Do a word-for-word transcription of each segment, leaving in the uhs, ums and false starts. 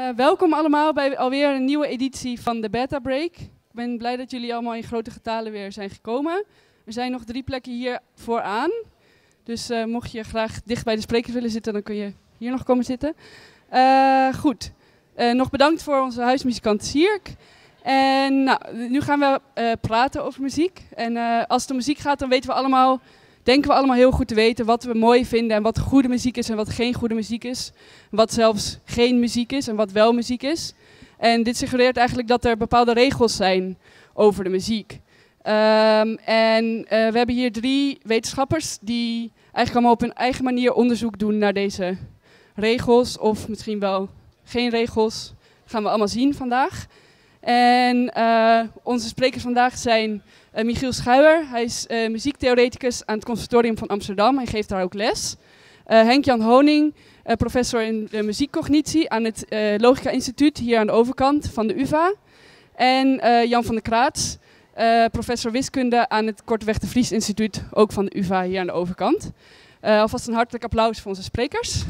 welkom allemaal bij alweer een nieuwe editie van de Beta Break. Ik ben blij dat jullie allemaal in grote getalen weer zijn gekomen. Er zijn nog drie plekken hier vooraan. Dus uh, mocht je graag dicht bij de sprekers willen zitten, dan kun je hier nog komen zitten. Uh, goed, uh, nog bedankt voor onze huismuzikant Sierk. En nou, nu gaan we uh, praten over muziek. En uh, als het om muziek gaat, dan weten we allemaal... denken we allemaal heel goed te weten wat we mooi vinden en wat goede muziek is en wat geen goede muziek is. Wat zelfs geen muziek is en wat wel muziek is. En dit suggereert eigenlijk dat er bepaalde regels zijn over de muziek. Um, en uh, we hebben hier drie wetenschappers die eigenlijk allemaal op hun eigen manier onderzoek doen naar deze regels. Of misschien wel geen regels. Dat gaan we allemaal zien vandaag. En uh, onze sprekers vandaag zijn uh, Michiel Schuijer. Hij is uh, muziektheoreticus aan het Conservatorium van Amsterdam. Hij geeft daar ook les. Uh, Henk-Jan Honing, uh, professor in de muziekcognitie aan het uh, Logica Instituut hier aan de overkant van de U vA. En uh, Jan van der Kraats, uh, professor wiskunde aan het Korteweg de Vries Instituut, ook van de U vA hier aan de overkant. Uh, alvast een hartelijk applaus voor onze sprekers.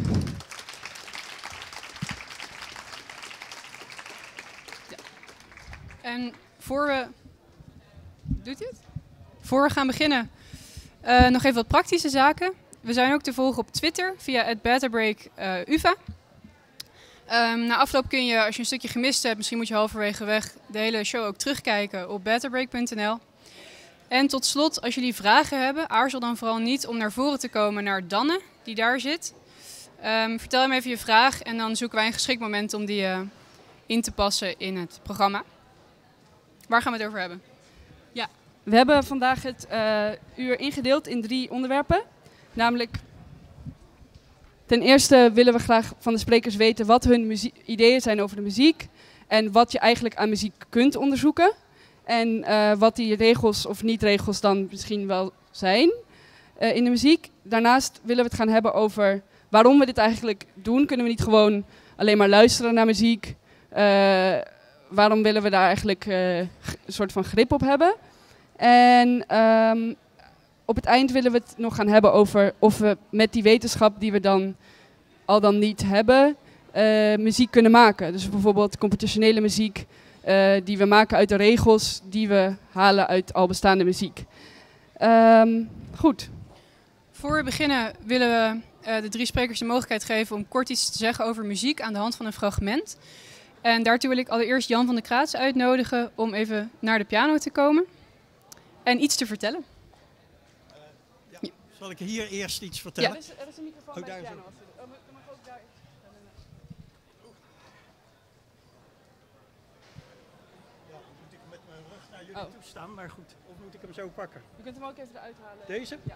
En voor we... Doet u het? Voor we gaan beginnen, uh, nog even wat praktische zaken. We zijn ook te volgen op Twitter via at Betabreak uh, U vA. Um, na afloop kun je, als je een stukje gemist hebt, misschien moet je halverwege weg de hele show ook terugkijken op betabreak punt n l. En tot slot, als jullie vragen hebben, aarzel dan vooral niet om naar voren te komen naar Danne, die daar zit. Um, vertel hem even je vraag en dan zoeken wij een geschikt moment om die uh, in te passen in het programma. Waar gaan we het over hebben? Ja, we hebben vandaag het uh, uur ingedeeld in drie onderwerpen. Namelijk, ten eerste willen we graag van de sprekers weten wat hun muzie- ideeën zijn over de muziek. En wat je eigenlijk aan muziek kunt onderzoeken. En uh, wat die regels of niet-regels dan misschien wel zijn uh, in de muziek. Daarnaast willen we het gaan hebben over waarom we dit eigenlijk doen. Kunnen we niet gewoon alleen maar luisteren naar muziek? Uh, Waarom willen we daar eigenlijk uh, een soort van grip op hebben? En um, op het eind willen we het nog gaan hebben over of we met die wetenschap die we dan al dan niet hebben, uh, muziek kunnen maken. Dus bijvoorbeeld computationele muziek uh, die we maken uit de regels die we halen uit al bestaande muziek. Um, goed. Voor we beginnen willen we uh, de drie sprekers de mogelijkheid geven om kort iets te zeggen over muziek aan de hand van een fragment. En daartoe wil ik allereerst Jan van der Kraats uitnodigen om even naar de piano te komen en iets te vertellen. Uh, ja. Ja. Zal ik hier eerst iets vertellen? Ja, er is, er is een microfoon oh, bij de piano. Oh, mag ook daar. Ja, dan moet ik met mijn rug naar jullie oh. toe staan, maar goed. Of moet ik hem zo pakken? Je kunt hem ook even eruit halen. Deze? Ja.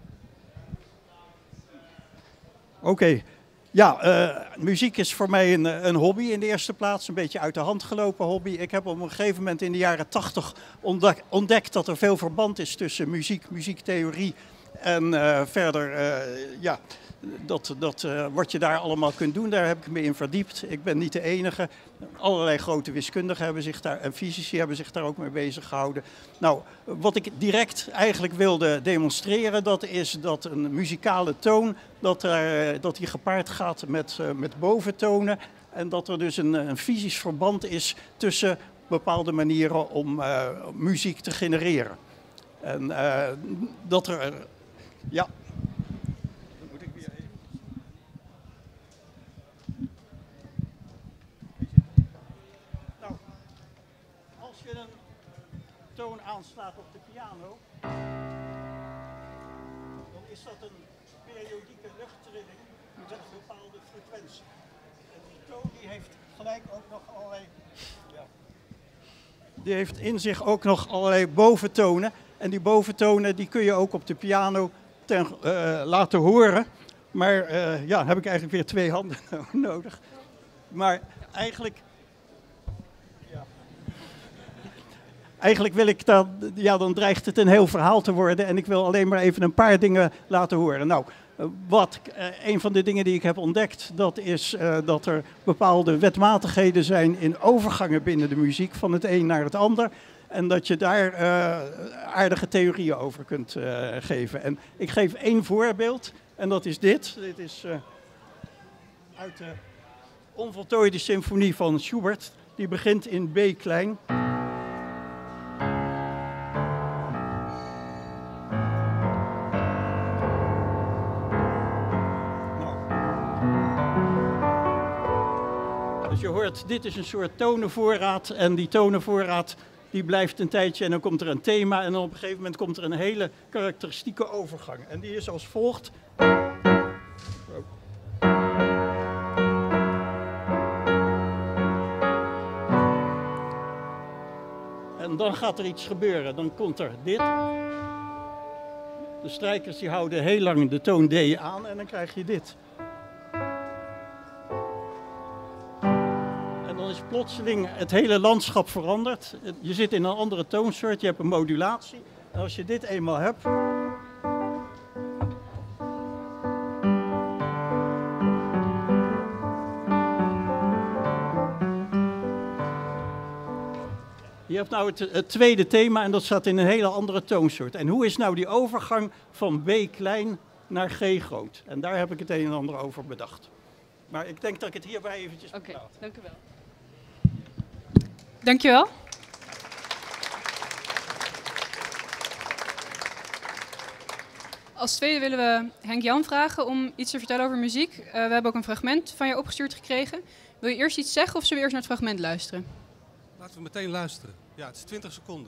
Oké. Okay. Ja, uh, muziek is voor mij een, een hobby in de eerste plaats, een beetje uit de hand gelopen hobby. Ik heb op een gegeven moment in de jaren tachtig ontdek, ontdekt dat er veel verband is tussen muziek, muziektheorie en uh, verder, uh, ja, dat, dat, uh, wat je daar allemaal kunt doen. Daar heb ik me in verdiept. Ik ben niet de enige. Allerlei grote wiskundigen hebben zich daar, en fysici hebben zich daar ook mee bezig gehouden. Nou, wat ik direct eigenlijk wilde demonstreren, dat is dat een muzikale toon, dat, er, dat die gepaard gaat met, uh, met boventonen. En dat er dus een, een fysisch verband is tussen bepaalde manieren om uh, muziek te genereren. En uh, dat er, ja... toon aanslaat op de piano, dan is dat een periodieke luchttrilling met een bepaalde frequentie. En die toon die heeft gelijk ook nog allerlei, ja, die heeft in zich ook nog allerlei boventonen. En die boventonen die kun je ook op de piano ten, uh, laten horen. Maar uh, ja, dan heb ik eigenlijk weer twee handen nodig. Maar eigenlijk... Eigenlijk wil ik dat, ja, dan dreigt het een heel verhaal te worden en ik wil alleen maar even een paar dingen laten horen. Nou, wat, uh, een van de dingen die ik heb ontdekt, dat is uh, dat er bepaalde wetmatigheden zijn in overgangen binnen de muziek, van het een naar het ander. En dat je daar uh, aardige theorieën over kunt uh, geven. En ik geef één voorbeeld en dat is dit. Dit is uh, uit de onvoltooide symfonie van Schubert. Die begint in B klein. Dus je hoort, dit is een soort tonenvoorraad en die tonenvoorraad die blijft een tijdje en dan komt er een thema en dan op een gegeven moment komt er een hele karakteristieke overgang. En die is als volgt. En dan gaat er iets gebeuren, dan komt er dit. De strijkers die houden heel lang de toon D aan en dan krijg je dit. Dan is plotseling het hele landschap veranderd. Je zit in een andere toonsoort, je hebt een modulatie. En als je dit eenmaal hebt... Je hebt nou het, het tweede thema en dat staat in een hele andere toonsoort. En hoe is nou die overgang van B klein naar G groot? En daar heb ik het een en ander over bedacht. Maar ik denk dat ik het hierbij eventjes... Oké, okay, dank u wel. Dankjewel. Als tweede willen we Henk-Jan vragen om iets te vertellen over muziek. Uh, we hebben ook een fragment van je opgestuurd gekregen. Wil je eerst iets zeggen of zullen we eerst naar het fragment luisteren? Laten we meteen luisteren. Ja, het is twintig seconden.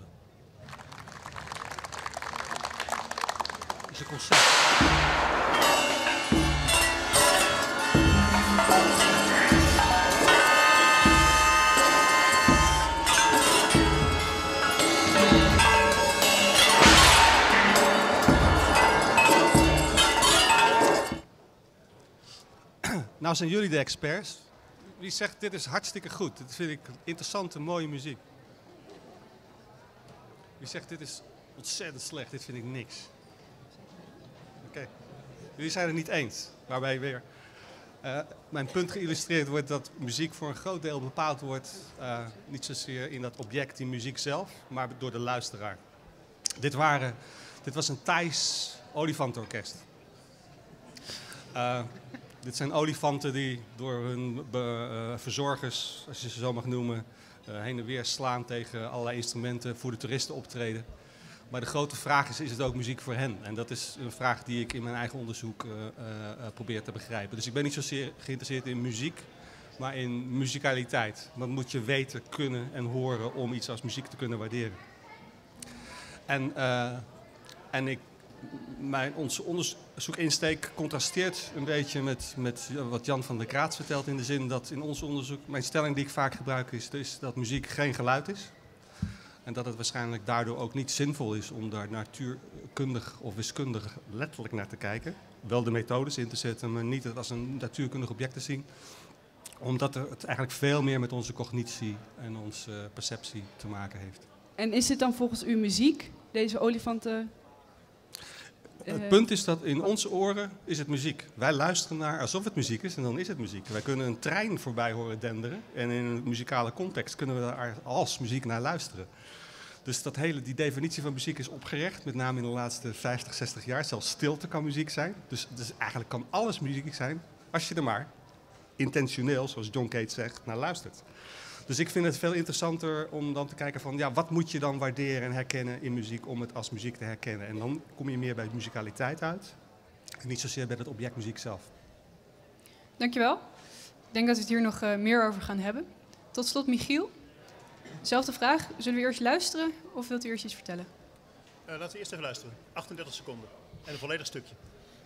Het is een concert. Nou zijn jullie de experts. Wie zegt dit is hartstikke goed, dit vind ik interessante, mooie muziek. Wie zegt dit is ontzettend slecht, dit vind ik niks. Oké, okay. Jullie zijn het niet eens. Waarbij weer uh, mijn punt geïllustreerd wordt dat muziek voor een groot deel bepaald wordt. Uh, niet zozeer in dat object, die muziek zelf, maar door de luisteraar. Dit, waren, dit was een Thais olifantenorkest. Uh, Dit zijn olifanten die door hun be, uh, verzorgers, als je ze zo mag noemen, uh, heen en weer slaan tegen allerlei instrumenten voor de toeristen optreden. Maar de grote vraag is, is het ook muziek voor hen? En dat is een vraag die ik in mijn eigen onderzoek uh, uh, uh, probeer te begrijpen. Dus ik ben niet zozeer geïnteresseerd in muziek, maar in muzikaliteit. Wat moet je weten, kunnen en horen om iets als muziek te kunnen waarderen? En, uh, en ik... Mijn, onze onderzoekinsteek contrasteert een beetje met, met wat Jan van der Kraats vertelt, in de zin dat in ons onderzoek, mijn stelling die ik vaak gebruik is, is dat muziek geen geluid is. En dat het waarschijnlijk daardoor ook niet zinvol is om daar natuurkundig of wiskundig letterlijk naar te kijken. Wel de methodes in te zetten, maar niet het als een natuurkundig object te zien. Omdat het eigenlijk veel meer met onze cognitie en onze perceptie te maken heeft. En is dit dan volgens u muziek, deze olifanten? Het punt is dat in onze oren is het muziek. Wij luisteren naar alsof het muziek is en dan is het muziek. Wij kunnen een trein voorbij horen denderen en in een muzikale context kunnen we daar als muziek naar luisteren. Dus dat hele, die definitie van muziek is opgerecht, met name in de laatste vijftig, zestig jaar. Zelfs stilte kan muziek zijn. Dus, dus eigenlijk kan alles muziek zijn als je er maar intentioneel, zoals John Cage zegt, naar luistert. Dus ik vind het veel interessanter om dan te kijken van, ja, wat moet je dan waarderen en herkennen in muziek om het als muziek te herkennen. En dan kom je meer bij de muzikaliteit uit en niet zozeer bij het object muziek zelf. Dankjewel. Ik denk dat we het hier nog uh, meer over gaan hebben. Tot slot Michiel. Zelfde vraag. Zullen we eerst luisteren of wilt u eerst iets vertellen? Uh, laten we eerst even luisteren. achtendertig seconden. En een volledig stukje.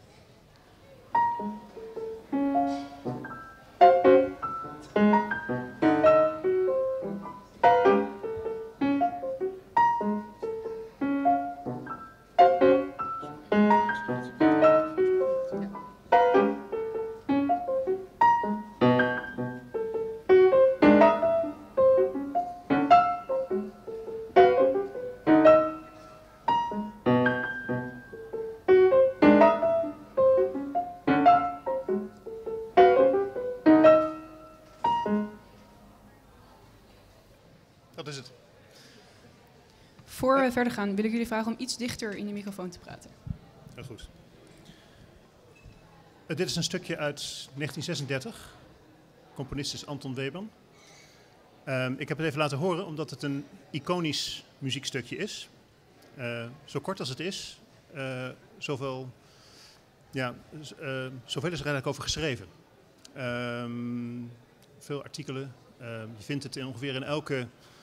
Dat is het. Voor we verder gaan, wil ik jullie vragen om iets dichter in de microfoon te praten. Heel goed. Uh, dit is een stukje uit negentien zesendertig. componist is Anton Webern. Um, ik heb het even laten horen omdat het een iconisch muziekstukje is. Uh, zo kort als het is, uh, zoveel, ja, uh, zoveel is er eigenlijk over geschreven. Um, veel artikelen. Uh, je vindt het in ongeveer in elke,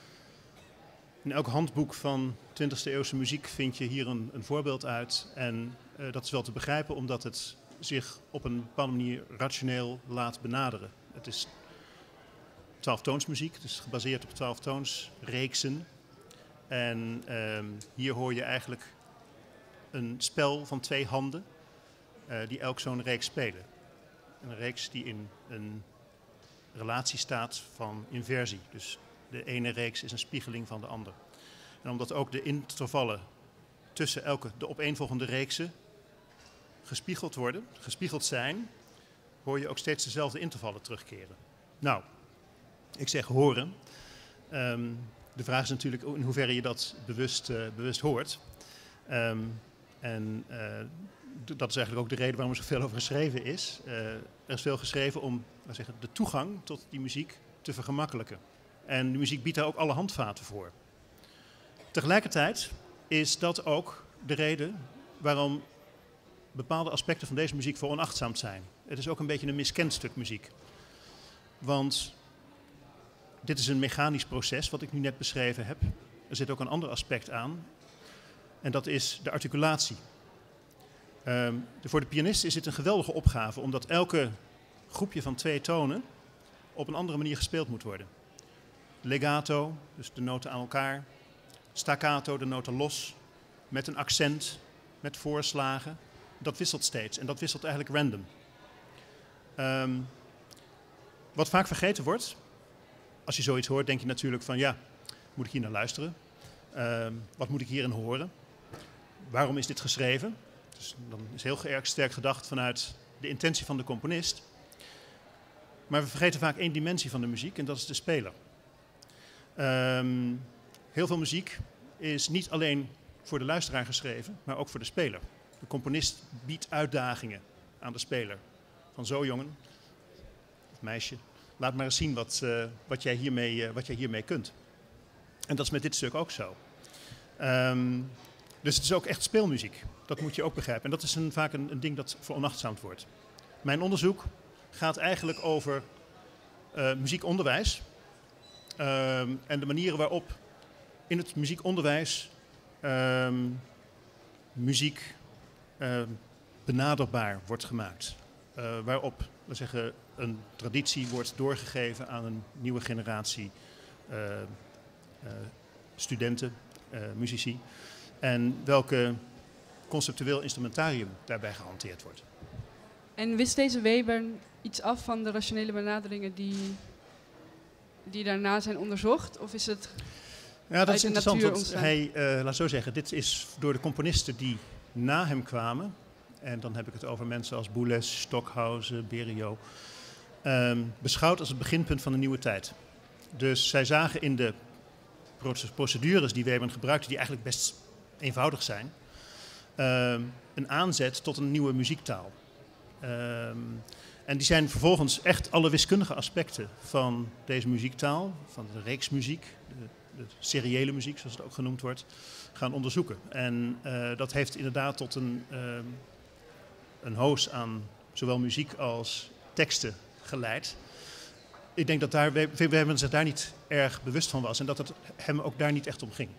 in elk handboek van twintigste eeuwse muziek vind je hier een, een voorbeeld uit. En uh, dat is wel te begrijpen omdat het zich op een bepaalde manier rationeel laat benaderen. Het is twaalftoonsmuziek, het is gebaseerd op twaalftoonsreeksen. En um, hier hoor je eigenlijk een spel van twee handen uh, die elk zo'n reeks spelen. Een reeks die in een relatie staat van inversie. Dus de ene reeks is een spiegeling van de ander. En omdat ook de intervallen tussen elke de opeenvolgende reeksen gespiegeld worden, gespiegeld zijn, hoor je ook steeds dezelfde intervallen terugkeren. Nou, ik zeg horen. Um, de vraag is natuurlijk in hoeverre je dat bewust, uh, bewust hoort. Um, en uh, d- dat is eigenlijk ook de reden waarom er zoveel over geschreven is. Uh, er is veel geschreven om laten zeggen, de toegang tot die muziek te vergemakkelijken. En de muziek biedt daar ook alle handvaten voor. Tegelijkertijd is dat ook de reden waarom bepaalde aspecten van deze muziek veronachtzaamd zijn. Het is ook een beetje een miskend stuk muziek. Want dit is een mechanisch proces wat ik nu net beschreven heb. Er zit ook een ander aspect aan. En dat is de articulatie. Um, de, voor de pianist is dit een geweldige opgave, omdat elke groepje van twee tonen op een andere manier gespeeld moet worden. Legato, dus de noten aan elkaar. Staccato, de noten los. Met een accent, met voorslagen. Dat wisselt steeds en dat wisselt eigenlijk random. Um, wat vaak vergeten wordt, als je zoiets hoort, denk je natuurlijk van ja, moet ik hier naar luisteren? Um, wat moet ik hierin horen? Waarom is dit geschreven? Dus dan is heel erg sterk gedacht vanuit de intentie van de componist. Maar we vergeten vaak één dimensie van de muziek en dat is de speler. Um, heel veel muziek is niet alleen voor de luisteraar geschreven, maar ook voor de speler. De componist biedt uitdagingen aan de speler. Van zo jongen, of meisje, laat maar eens zien wat, uh, wat, jij hiermee, uh, wat jij hiermee kunt. En dat is met dit stuk ook zo. Um, dus het is ook echt speelmuziek. Dat moet je ook begrijpen. En dat is een, vaak een, een ding dat veronachtzaamd wordt. Mijn onderzoek gaat eigenlijk over uh, muziekonderwijs. Um, en de manieren waarop in het muziekonderwijs um, muziek uh, benaderbaar wordt gemaakt. Uh, waarop we zeggen, een traditie wordt doorgegeven aan een nieuwe generatie uh, uh, studenten, uh, muzici. En welke conceptueel instrumentarium daarbij gehanteerd wordt. En wist deze Weber iets af van de rationele benaderingen die, die daarna zijn onderzocht? Of is het ja, dat uit is de interessant, natuur want ontstaan? hij, uh, laat zo zeggen, dit is door de componisten die na hem kwamen, en dan heb ik het over mensen als Boulez, Stockhausen, Berio, um, beschouwd als het beginpunt van een nieuwe tijd. Dus zij zagen in de procedures die Weber gebruikte, die eigenlijk best eenvoudig zijn, um, een aanzet tot een nieuwe muziektaal. Um, en die zijn vervolgens echt alle wiskundige aspecten van deze muziektaal, van de reeksmuziek, de, de seriële muziek zoals het ook genoemd wordt, gaan onderzoeken. En uh, dat heeft inderdaad tot een, um, een hoos aan zowel muziek als teksten geleid. Ik denk dat daar, Weber zich daar niet erg bewust van was en dat het hem ook daar niet echt om ging.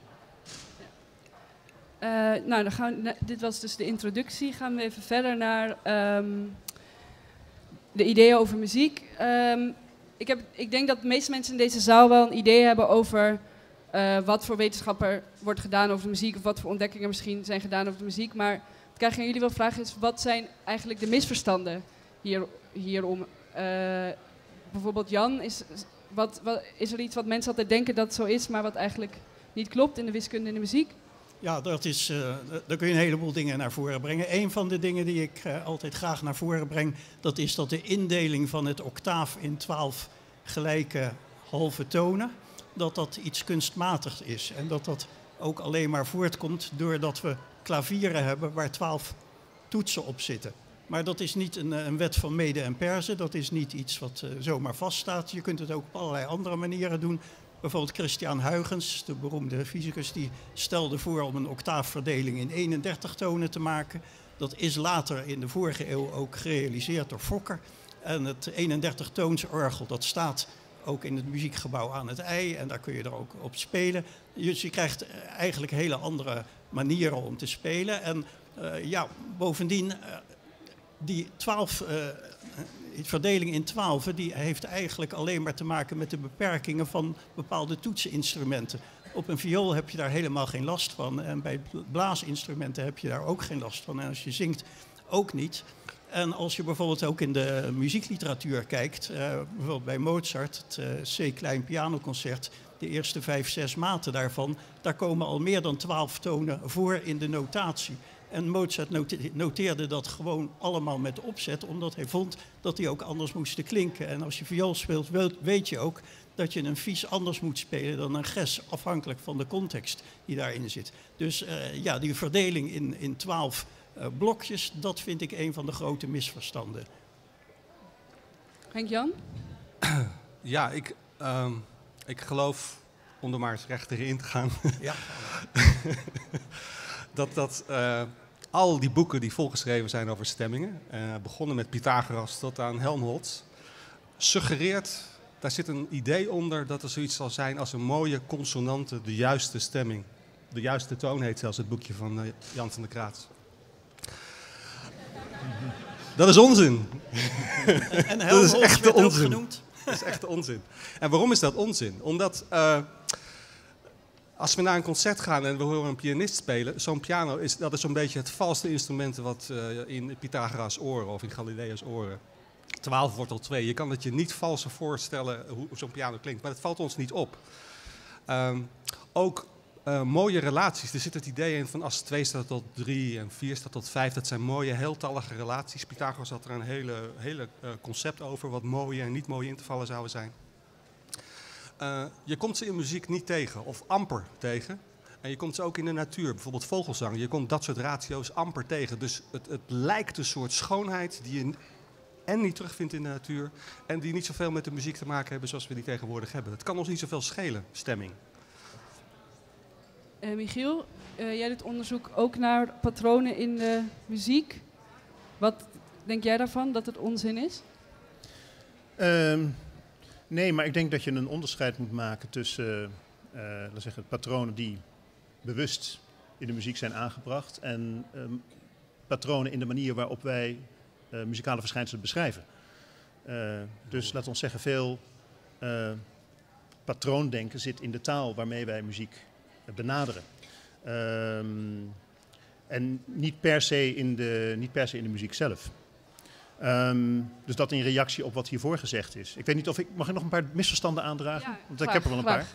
Uh, nou, dan gaan we, dit was dus de introductie. Gaan we even verder naar um, de ideeën over muziek. Um, ik, heb, ik denk dat de meeste mensen in deze zaal wel een idee hebben over uh, wat voor wetenschap er wordt gedaan over de muziek, of wat voor ontdekkingen misschien zijn gedaan over de muziek. Maar wat ik eigenlijk aan jullie wil vragen is, wat zijn eigenlijk de misverstanden hier, hierom? Uh, bijvoorbeeld Jan, is, wat, wat, is er iets wat mensen altijd denken dat het zo is, maar wat eigenlijk niet klopt in de wiskunde en de muziek? Ja, dat is, uh, daar kun je een heleboel dingen naar voren brengen. Een van de dingen die ik uh, altijd graag naar voren breng, dat is dat de indeling van het octaaf in twaalf gelijke halve tonen, dat dat iets kunstmatigs is. En dat dat ook alleen maar voortkomt doordat we klavieren hebben waar twaalf toetsen op zitten. Maar dat is niet een, een wet van mede en persen. Dat is niet iets wat uh, zomaar vaststaat. Je kunt het ook op allerlei andere manieren doen. Bijvoorbeeld Christian Huygens, de beroemde fysicus, die stelde voor om een octaafverdeling in eenendertig tonen te maken. Dat is later in de vorige eeuw ook gerealiseerd door Fokker. En het eenendertig toonsorgel, dat staat ook in het muziekgebouw aan het IJ. En daar kun je er ook op spelen. Dus je krijgt eigenlijk hele andere manieren om te spelen. En uh, ja, bovendien, uh, die twaalf... Uh, De verdeling in twaalfen die heeft eigenlijk alleen maar te maken met de beperkingen van bepaalde toetseninstrumenten. Op een viool heb je daar helemaal geen last van en bij blaasinstrumenten heb je daar ook geen last van. En als je zingt ook niet. En als je bijvoorbeeld ook in de muziekliteratuur kijkt, uh, bijvoorbeeld bij Mozart, het uh, C-klein pianoconcert, de eerste vijf, zes maten daarvan, daar komen al meer dan twaalf tonen voor in de notatie. En Mozart noteerde dat gewoon allemaal met opzet, omdat hij vond dat die ook anders moesten klinken. En als je viool speelt, weet je ook dat je een vies anders moet spelen dan een ges, afhankelijk van de context die daarin zit. Dus uh, ja, die verdeling in, in twaalf uh, blokjes, dat vind ik een van de grote misverstanden. Henk-Jan? Ja, ik, uh, ik geloof, om er maar eens recht in te gaan, ja. dat, dat uh, al die boeken die volgeschreven zijn over stemmingen, uh, begonnen met Pythagoras tot aan Helmholtz, suggereert, daar zit een idee onder dat er zoiets zal zijn als een mooie consonante, de juiste stemming. De juiste toon heet zelfs het boekje van uh, Jan van der Kraats. Dat is onzin. En, en dat is echte onzin. Genoemd. Dat is echte onzin. En waarom is dat onzin? Omdat uh, als we naar een concert gaan en we horen een pianist spelen, zo'n piano is, dat is zo'n beetje het valste instrument wat uh, in Pythagoras' oren of in Galileo's oren. twaalf wortel twee. Je kan het je niet valser voorstellen hoe zo'n piano klinkt, maar het valt ons niet op. Um, ook uh, mooie relaties. Er zit het idee in van als twee staat tot drie en vier staat tot vijf. Dat zijn mooie, heeltallige relaties. Pythagoras had er een hele, hele uh, concept over wat mooie en niet mooie intervallen zouden zijn. Uh, je komt ze in muziek niet tegen, of amper tegen. En je komt ze ook in de natuur, bijvoorbeeld vogelzang. Je komt dat soort ratio's amper tegen. Dus het, het lijkt een soort schoonheid die je en niet terugvindt in de natuur. En die niet zoveel met de muziek te maken hebben zoals we die tegenwoordig hebben. Het kan ons niet zoveel schelen, stemming. Uh, Michiel, uh, jij doet onderzoek ook naar patronen in de muziek. Wat denk jij daarvan, dat het onzin is? Um, nee, maar ik denk dat je een onderscheid moet maken tussen uh, laten zeggen, patronen die bewust in de muziek zijn aangebracht en um, patronen in de manier waarop wij uh, muzikale verschijnselen beschrijven. Uh, dus laten we zeggen, veel uh, patroondenken zit in de taal waarmee wij muziek benaderen. Um, en niet per se in de, niet per se in de muziek zelf. Um, dus dat in reactie op wat hiervoor gezegd is. Ik weet niet of ik... Mag ik nog een paar misverstanden aandragen? Ja, Want graag, ik heb er wel een graag.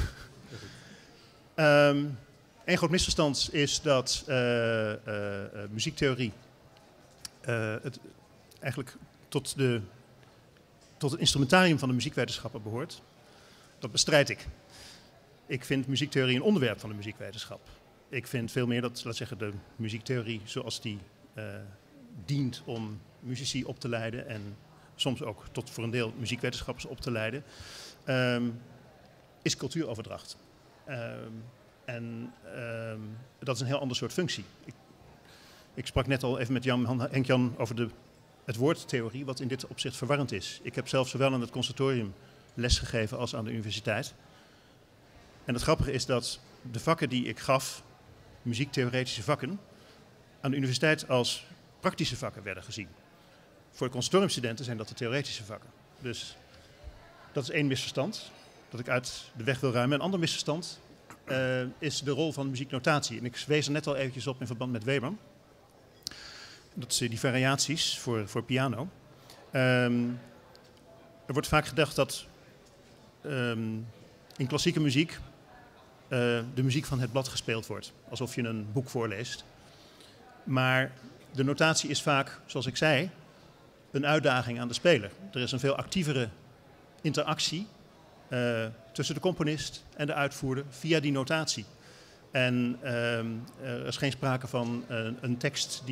paar. um, Een groot misverstand is dat uh, uh, uh, muziektheorie uh, het eigenlijk tot, de, tot het instrumentarium van de muziekwetenschappen behoort. Dat bestrijd ik. Ik vind muziektheorie een onderwerp van de muziekwetenschap. Ik vind veel meer dat, laat zeggen, de muziektheorie zoals die uh, dient om muzici op te leiden en soms ook tot voor een deel muziekwetenschappers op te leiden, um, is cultuuroverdracht. Um, en um, dat is een heel ander soort functie. Ik, ik sprak net al even met Jan, Henk-Jan over de, het woord theorie, wat in dit opzicht verwarrend is. Ik heb zelf zowel aan het conservatorium lesgegeven als aan de universiteit. En het grappige is dat de vakken die ik gaf, muziektheoretische vakken, aan de universiteit als praktische vakken werden gezien. Voor de conservatoriumstudenten zijn dat de theoretische vakken. Dus dat is één misverstand dat ik uit de weg wil ruimen. Een ander misverstand uh, is de rol van muzieknotatie. En ik wees er net al eventjes op in verband met Weber. Dat zijn die variaties voor, voor piano. Um, er wordt vaak gedacht dat um, in klassieke muziek uh, de muziek van het blad gespeeld wordt. Alsof je een boek voorleest. Maar de notatie is vaak, zoals ik zei, een uitdaging aan de speler. Er is een veel actievere interactie uh, tussen de componist en de uitvoerder via die notatie. En uh, er is geen sprake van uh, een tekst die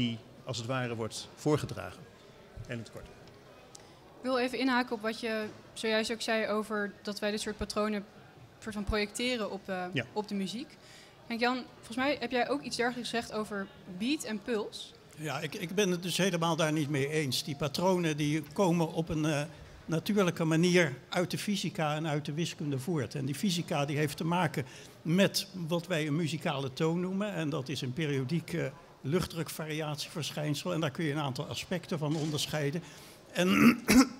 als het ware wordt voorgedragen. En in het kort. Ik wil even inhaken op wat je zojuist ook zei over dat wij dit soort patronen soort van projecteren op, uh, ja. op de muziek. Henk-Jan, volgens mij heb jij ook iets dergelijks gezegd over beat en puls. Ja, ik, ik ben het dus helemaal daar niet mee eens. Die patronen die komen op een uh, natuurlijke manier uit de fysica en uit de wiskunde voort. En die fysica die heeft te maken met wat wij een muzikale toon noemen. En dat is een periodiek uh, luchtdrukvariatieverschijnsel. En daar kun je een aantal aspecten van onderscheiden. En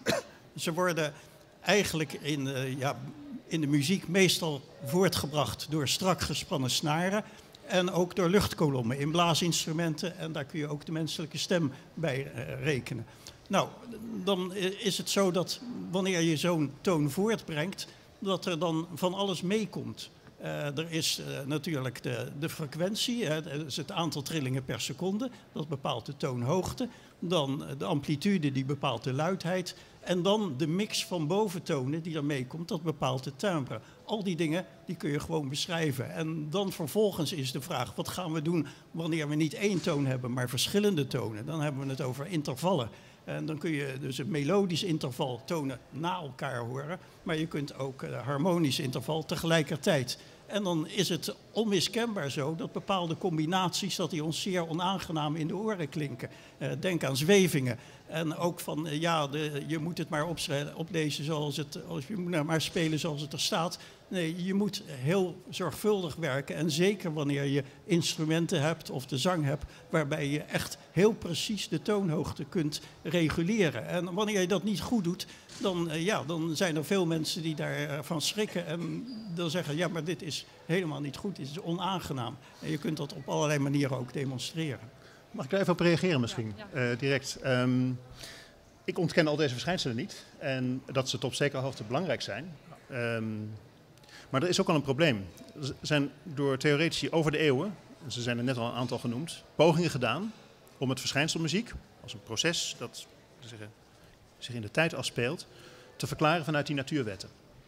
ze worden eigenlijk in, uh, ja, in de muziek meestal voortgebracht door strak gespannen snaren. En ook door luchtkolommen in blaasinstrumenten. En daar kun je ook de menselijke stem bij uh, rekenen. Nou, dan is het zo dat wanneer je zo'n toon voortbrengt, dat er dan van alles meekomt. Uh, er is uh, natuurlijk de, de frequentie, hè, dat is het aantal trillingen per seconde. Dat bepaalt de toonhoogte. Dan de amplitude, die bepaalt de luidheid. En dan de mix van boventonen die er meekomt, dat bepaalt de timbre. Al die dingen die kun je gewoon beschrijven. En dan vervolgens is de vraag, wat gaan we doen wanneer we niet één toon hebben, maar verschillende tonen? Dan hebben we het over intervallen. En dan kun je dus een melodisch interval tonen na elkaar horen. Maar je kunt ook een harmonisch interval tegelijkertijd. En dan is het onmiskenbaar zo dat bepaalde combinaties, dat die ons zeer onaangenaam in de oren klinken. Uh, denk aan zwevingen. En ook van, uh, ja, de, je moet het maar oplezen zoals het, als je moet maar spelen zoals het er staat. Nee, je moet heel zorgvuldig werken. En zeker wanneer je instrumenten hebt of de zang hebt, waarbij je echt heel precies de toonhoogte kunt reguleren. En wanneer je dat niet goed doet, dan, uh, ja, dan zijn er veel mensen die daarvan schrikken. En dan zeggen, ja, maar dit is helemaal niet goed, dit is onaangenaam. En je kunt dat op allerlei manieren ook demonstreren. Mag ik daar even op reageren misschien, ja, ja. Uh, direct? Um, ik ontken al deze verschijnselen niet. En dat ze tot zekere hoogte belangrijk zijn. Um, maar er is ook al een probleem. Er zijn door theoretici over de eeuwen, ze zijn er net al een aantal genoemd, pogingen gedaan om het verschijnsel muziek, als een proces dat zeggen, zich in de tijd afspeelt, te verklaren vanuit die natuurwetten.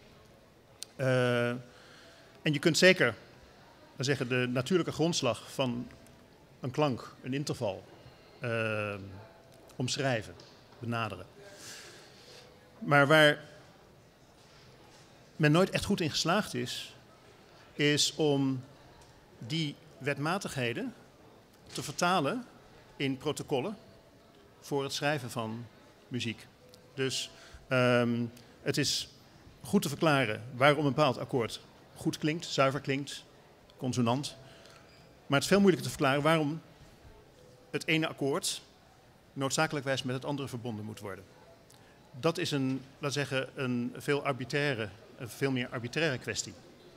Uh, en je kunt zeker zeggen, de natuurlijke grondslag van een klank, een interval, uh, omschrijven, benaderen. Maar waar men nooit echt goed in geslaagd is, is om die wetmatigheden te vertalen in protocollen voor het schrijven van muziek. Dus um, het is goed te verklaren waarom een bepaald akkoord goed klinkt, zuiver klinkt, consonant. Maar het is veel moeilijker te verklaren waarom het ene akkoord noodzakelijkwijs met het andere verbonden moet worden. Dat is een, laat zeggen, een veel arbitraire, een veel meer arbitraire kwestie.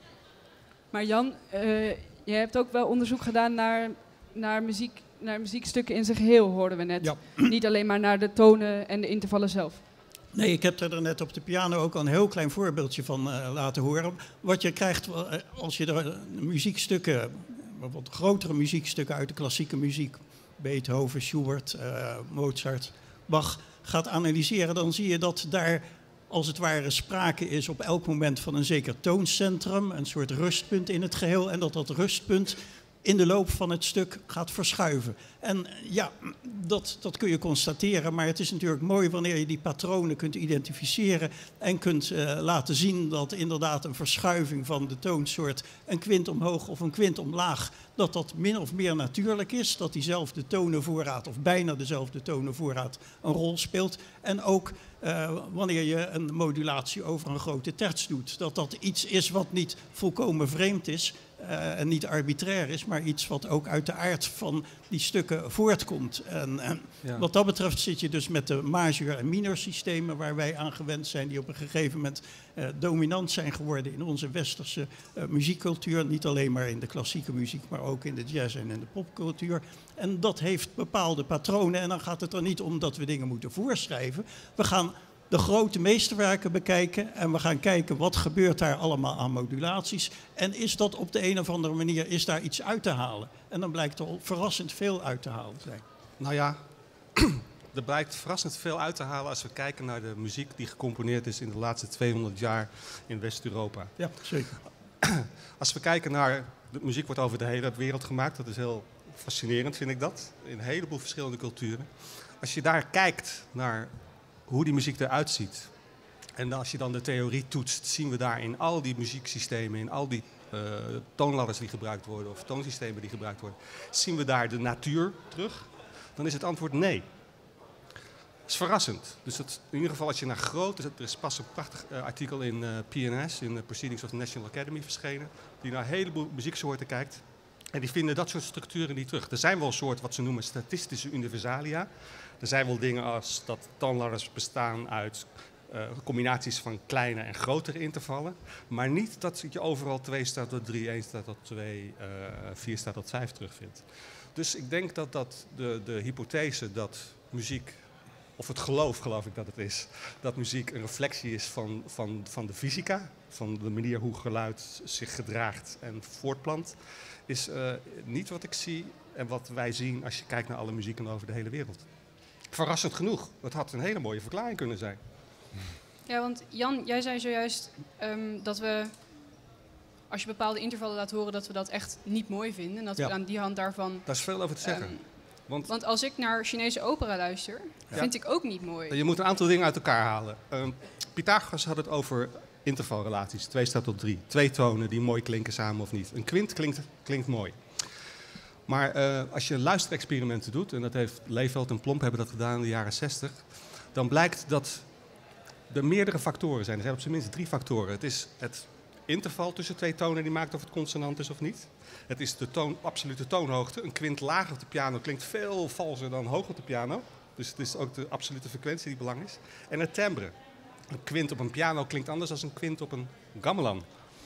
Maar Jan, uh, je hebt ook wel onderzoek gedaan naar, naar, muziek, naar muziekstukken in zijn geheel, hoorden we net. Ja. Niet alleen maar naar de tonen en de intervallen zelf. Nee, ik heb er net op de piano ook al een heel klein voorbeeldje van uh, laten horen. Wat je krijgt uh, als je er muziekstukken, wat grotere muziekstukken uit de klassieke muziek, Beethoven, Schubert, uh, Mozart, Bach, gaat analyseren, dan zie je dat daar als het ware sprake is op elk moment van een zeker tooncentrum, een soort rustpunt in het geheel, en dat dat rustpunt in de loop van het stuk gaat verschuiven. En ja, dat, dat kun je constateren, maar het is natuurlijk mooi wanneer je die patronen kunt identificeren en kunt uh, laten zien dat inderdaad een verschuiving van de toonsoort, een kwint omhoog of een kwint omlaag, dat dat min of meer natuurlijk is, dat diezelfde tonenvoorraad of bijna dezelfde tonenvoorraad een rol speelt. En ook uh, wanneer je een modulatie over een grote terts doet, dat dat iets is wat niet volkomen vreemd is, Uh, en niet arbitrair is, maar iets wat ook uit de aard van die stukken voortkomt. En, en ja. Wat dat betreft zit je dus met de majeur- en minorsystemen waar wij aan gewend zijn, die op een gegeven moment uh, dominant zijn geworden in onze westerse uh, muziekcultuur. Niet alleen maar in de klassieke muziek, maar ook in de jazz en in de popcultuur. En dat heeft bepaalde patronen. En dan gaat het er niet om dat we dingen moeten voorschrijven. We gaan de grote meesterwerken bekijken en we gaan kijken wat gebeurt daar allemaal aan modulaties. En is dat op de een of andere manier, is daar iets uit te halen? En dan blijkt er verrassend veel uit te halen zijn. Nou ja, er blijkt verrassend veel uit te halen als we kijken naar de muziek die gecomponeerd is in de laatste tweehonderd jaar in West-Europa. Ja, zeker. Als we kijken naar, de muziek wordt over de hele wereld gemaakt, dat is heel fascinerend vind ik dat, in een heleboel verschillende culturen. Als je daar kijkt naar hoe die muziek eruit ziet, en als je dan de theorie toetst, zien we daar in al die muzieksystemen, in al die uh, toonladders die gebruikt worden, of toonsystemen die gebruikt worden, zien we daar de natuur terug? Dan is het antwoord nee. Dat is verrassend. Dus dat, in ieder geval als je naar groot... Er is pas een prachtig uh, artikel in uh, P N S, in de Proceedings of the National Academy verschenen, die naar een heleboel muzieksoorten kijkt. En die vinden dat soort structuren niet terug. Er zijn wel een soort wat ze noemen statistische universalia. Er zijn wel dingen als dat toonladders bestaan uit uh, combinaties van kleine en grotere intervallen. Maar niet dat je overal twee staat tot drie, één staat tot twee, uh, vier staat tot vijf terugvindt. Dus ik denk dat, dat de, de hypothese dat muziek, of het geloof geloof ik dat het is, dat muziek een reflectie is van, van, van de fysica, van de manier hoe geluid zich gedraagt en voortplant, is uh, niet wat ik zie en wat wij zien als je kijkt naar alle muzieken over de hele wereld. Verrassend genoeg, het had een hele mooie verklaring kunnen zijn. Ja, want Jan, jij zei zojuist um, dat we, als je bepaalde intervallen laat horen, dat we dat echt niet mooi vinden. En dat Ja. we aan die hand daarvan... Daar is veel over te zeggen. Um, Want, want als ik naar Chinese opera luister, Ja. vind ik ook niet mooi. je moet een aantal dingen uit elkaar halen. Um, Pythagoras had het over intervalrelaties. Twee staat tot drie. Twee tonen die mooi klinken samen of niet. Een kwint klinkt, klinkt mooi. Maar uh, als je luisterexperimenten doet, en dat heeft Leefveld en Plomp hebben dat gedaan in de jaren zestig, dan blijkt dat er meerdere factoren zijn. Er zijn op zijn minst drie factoren. Het is het interval tussen twee tonen die maakt of het consonant is of niet. Het is de toon, absolute toonhoogte. Een kwint laag op de piano klinkt veel valser dan hoog op de piano. Dus het is ook de absolute frequentie die belang is. En het timbre. Een kwint op een piano klinkt anders dan een kwint op een gamelan.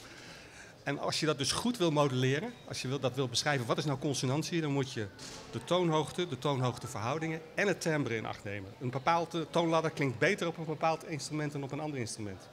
En als je dat dus goed wil modelleren, als je wil, dat wil beschrijven, wat is nou consonantie, dan moet je de toonhoogte, de toonhoogteverhoudingen en het timbre in acht nemen. Een bepaalde toonladder klinkt beter op een bepaald instrument dan op een ander instrument.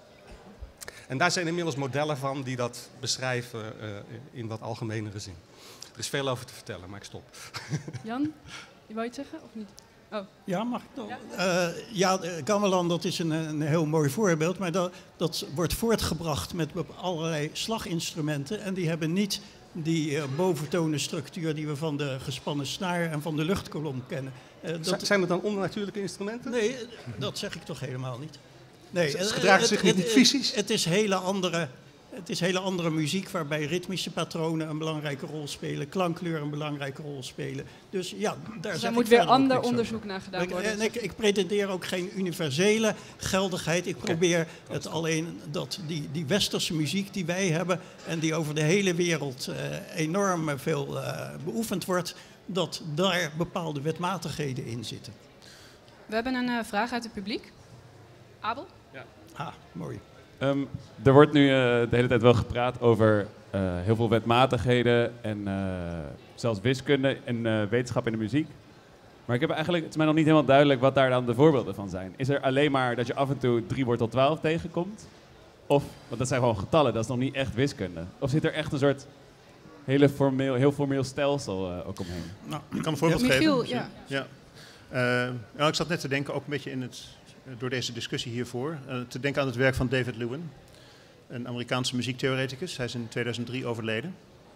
En daar zijn inmiddels modellen van die dat beschrijven uh, in wat algemenere zin. Er is veel over te vertellen, maar ik stop. Jan, je wou iets zeggen of niet? Oh. Ja, mag ik nog? Ja. Uh, ja, gamelan, dat is een, een heel mooi voorbeeld. Maar dat, dat wordt voortgebracht met allerlei slaginstrumenten. En die hebben niet die uh, boventonenstructuur die we van de gespannen snaar en van de luchtkolom kennen. Uh, dat... Zijn het dan onnatuurlijke instrumenten? Nee, dat zeg ik toch helemaal niet. Nee, Ze gedragen zich niet fysisch? Het, het is hele andere... Het is hele andere muziek waarbij ritmische patronen een belangrijke rol spelen, klankkleur een belangrijke rol spelen. Dus ja, daar Dus zeg daar moet ik weer verder ook ander niks onderzoek over. naar gedaan Ik, worden. en ik, ik pretendeer ook geen universele geldigheid. Ik probeer het alleen dat die, die westerse muziek die wij hebben en die over de hele wereld uh, enorm veel uh, beoefend wordt, dat daar bepaalde wetmatigheden in zitten. We hebben een uh, vraag uit het publiek. Abel? Ja. Ah, mooi. Um, er wordt nu uh, de hele tijd wel gepraat over uh, heel veel wetmatigheden en uh, zelfs wiskunde en uh, wetenschap in de muziek. Maar ik heb eigenlijk, het is mij nog niet helemaal duidelijk wat daar dan de voorbeelden van zijn. Is er alleen maar dat je af en toe drie wordt tot twaalf tegenkomt? Of, want dat zijn gewoon getallen, dat is nog niet echt wiskunde. Of zit er echt een soort hele formeel, heel formeel stelsel uh, ook omheen? Nou, ik kan een voorbeeld Ja, Michiel, geven. ja. ja. Uh, nou, ik zat net te denken, ook een beetje in het... door deze discussie hiervoor, uh, te denken aan het werk van David Lewin, een Amerikaanse muziektheoreticus. Hij is in tweeduizend drie overleden.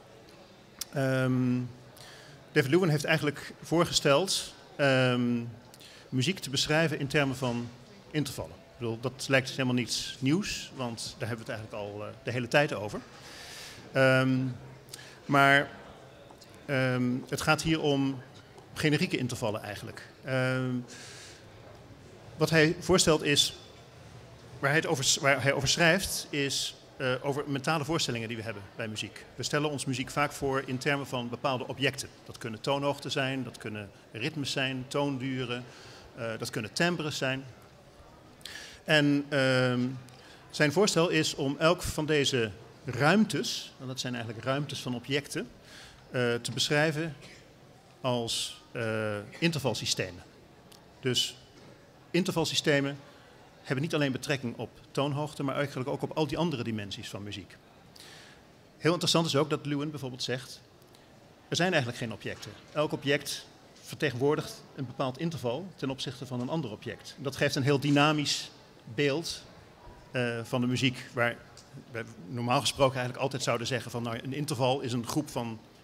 Um, David Lewin heeft eigenlijk voorgesteld um, muziek te beschrijven in termen van intervallen. Ik bedoel, dat lijkt helemaal niets nieuws, want daar hebben we het eigenlijk al uh, de hele tijd over. Um, maar um, het gaat hier om generieke intervallen eigenlijk. Um, Wat hij voorstelt is, waar hij, het over, waar hij over schrijft, is uh, over mentale voorstellingen die we hebben bij muziek. We stellen ons muziek vaak voor in termen van bepaalden objecten. Dat kunnen toonhoogten zijn, dat kunnen ritmes zijn, toonduren, uh, dat kunnen timbres zijn. En uh, zijn voorstel is om elk van deze ruimtes, en dat zijn eigenlijk ruimtes van objecten, uh, te beschrijven als uh, intervalsystemen. Dus intervalsystemen hebben niet alleen betrekking op toonhoogte, maar eigenlijk ook op al die andere dimensies van muziek. Heel interessant is ook dat Lewin bijvoorbeeld zegt, er zijn eigenlijk geen objecten. Elk object vertegenwoordigt een bepaald interval ten opzichte van een ander object. Dat geeft een heel dynamisch beeld uh, van de muziek, waar we normaal gesproken eigenlijk altijd zouden zeggen van nou, een interval is een groep van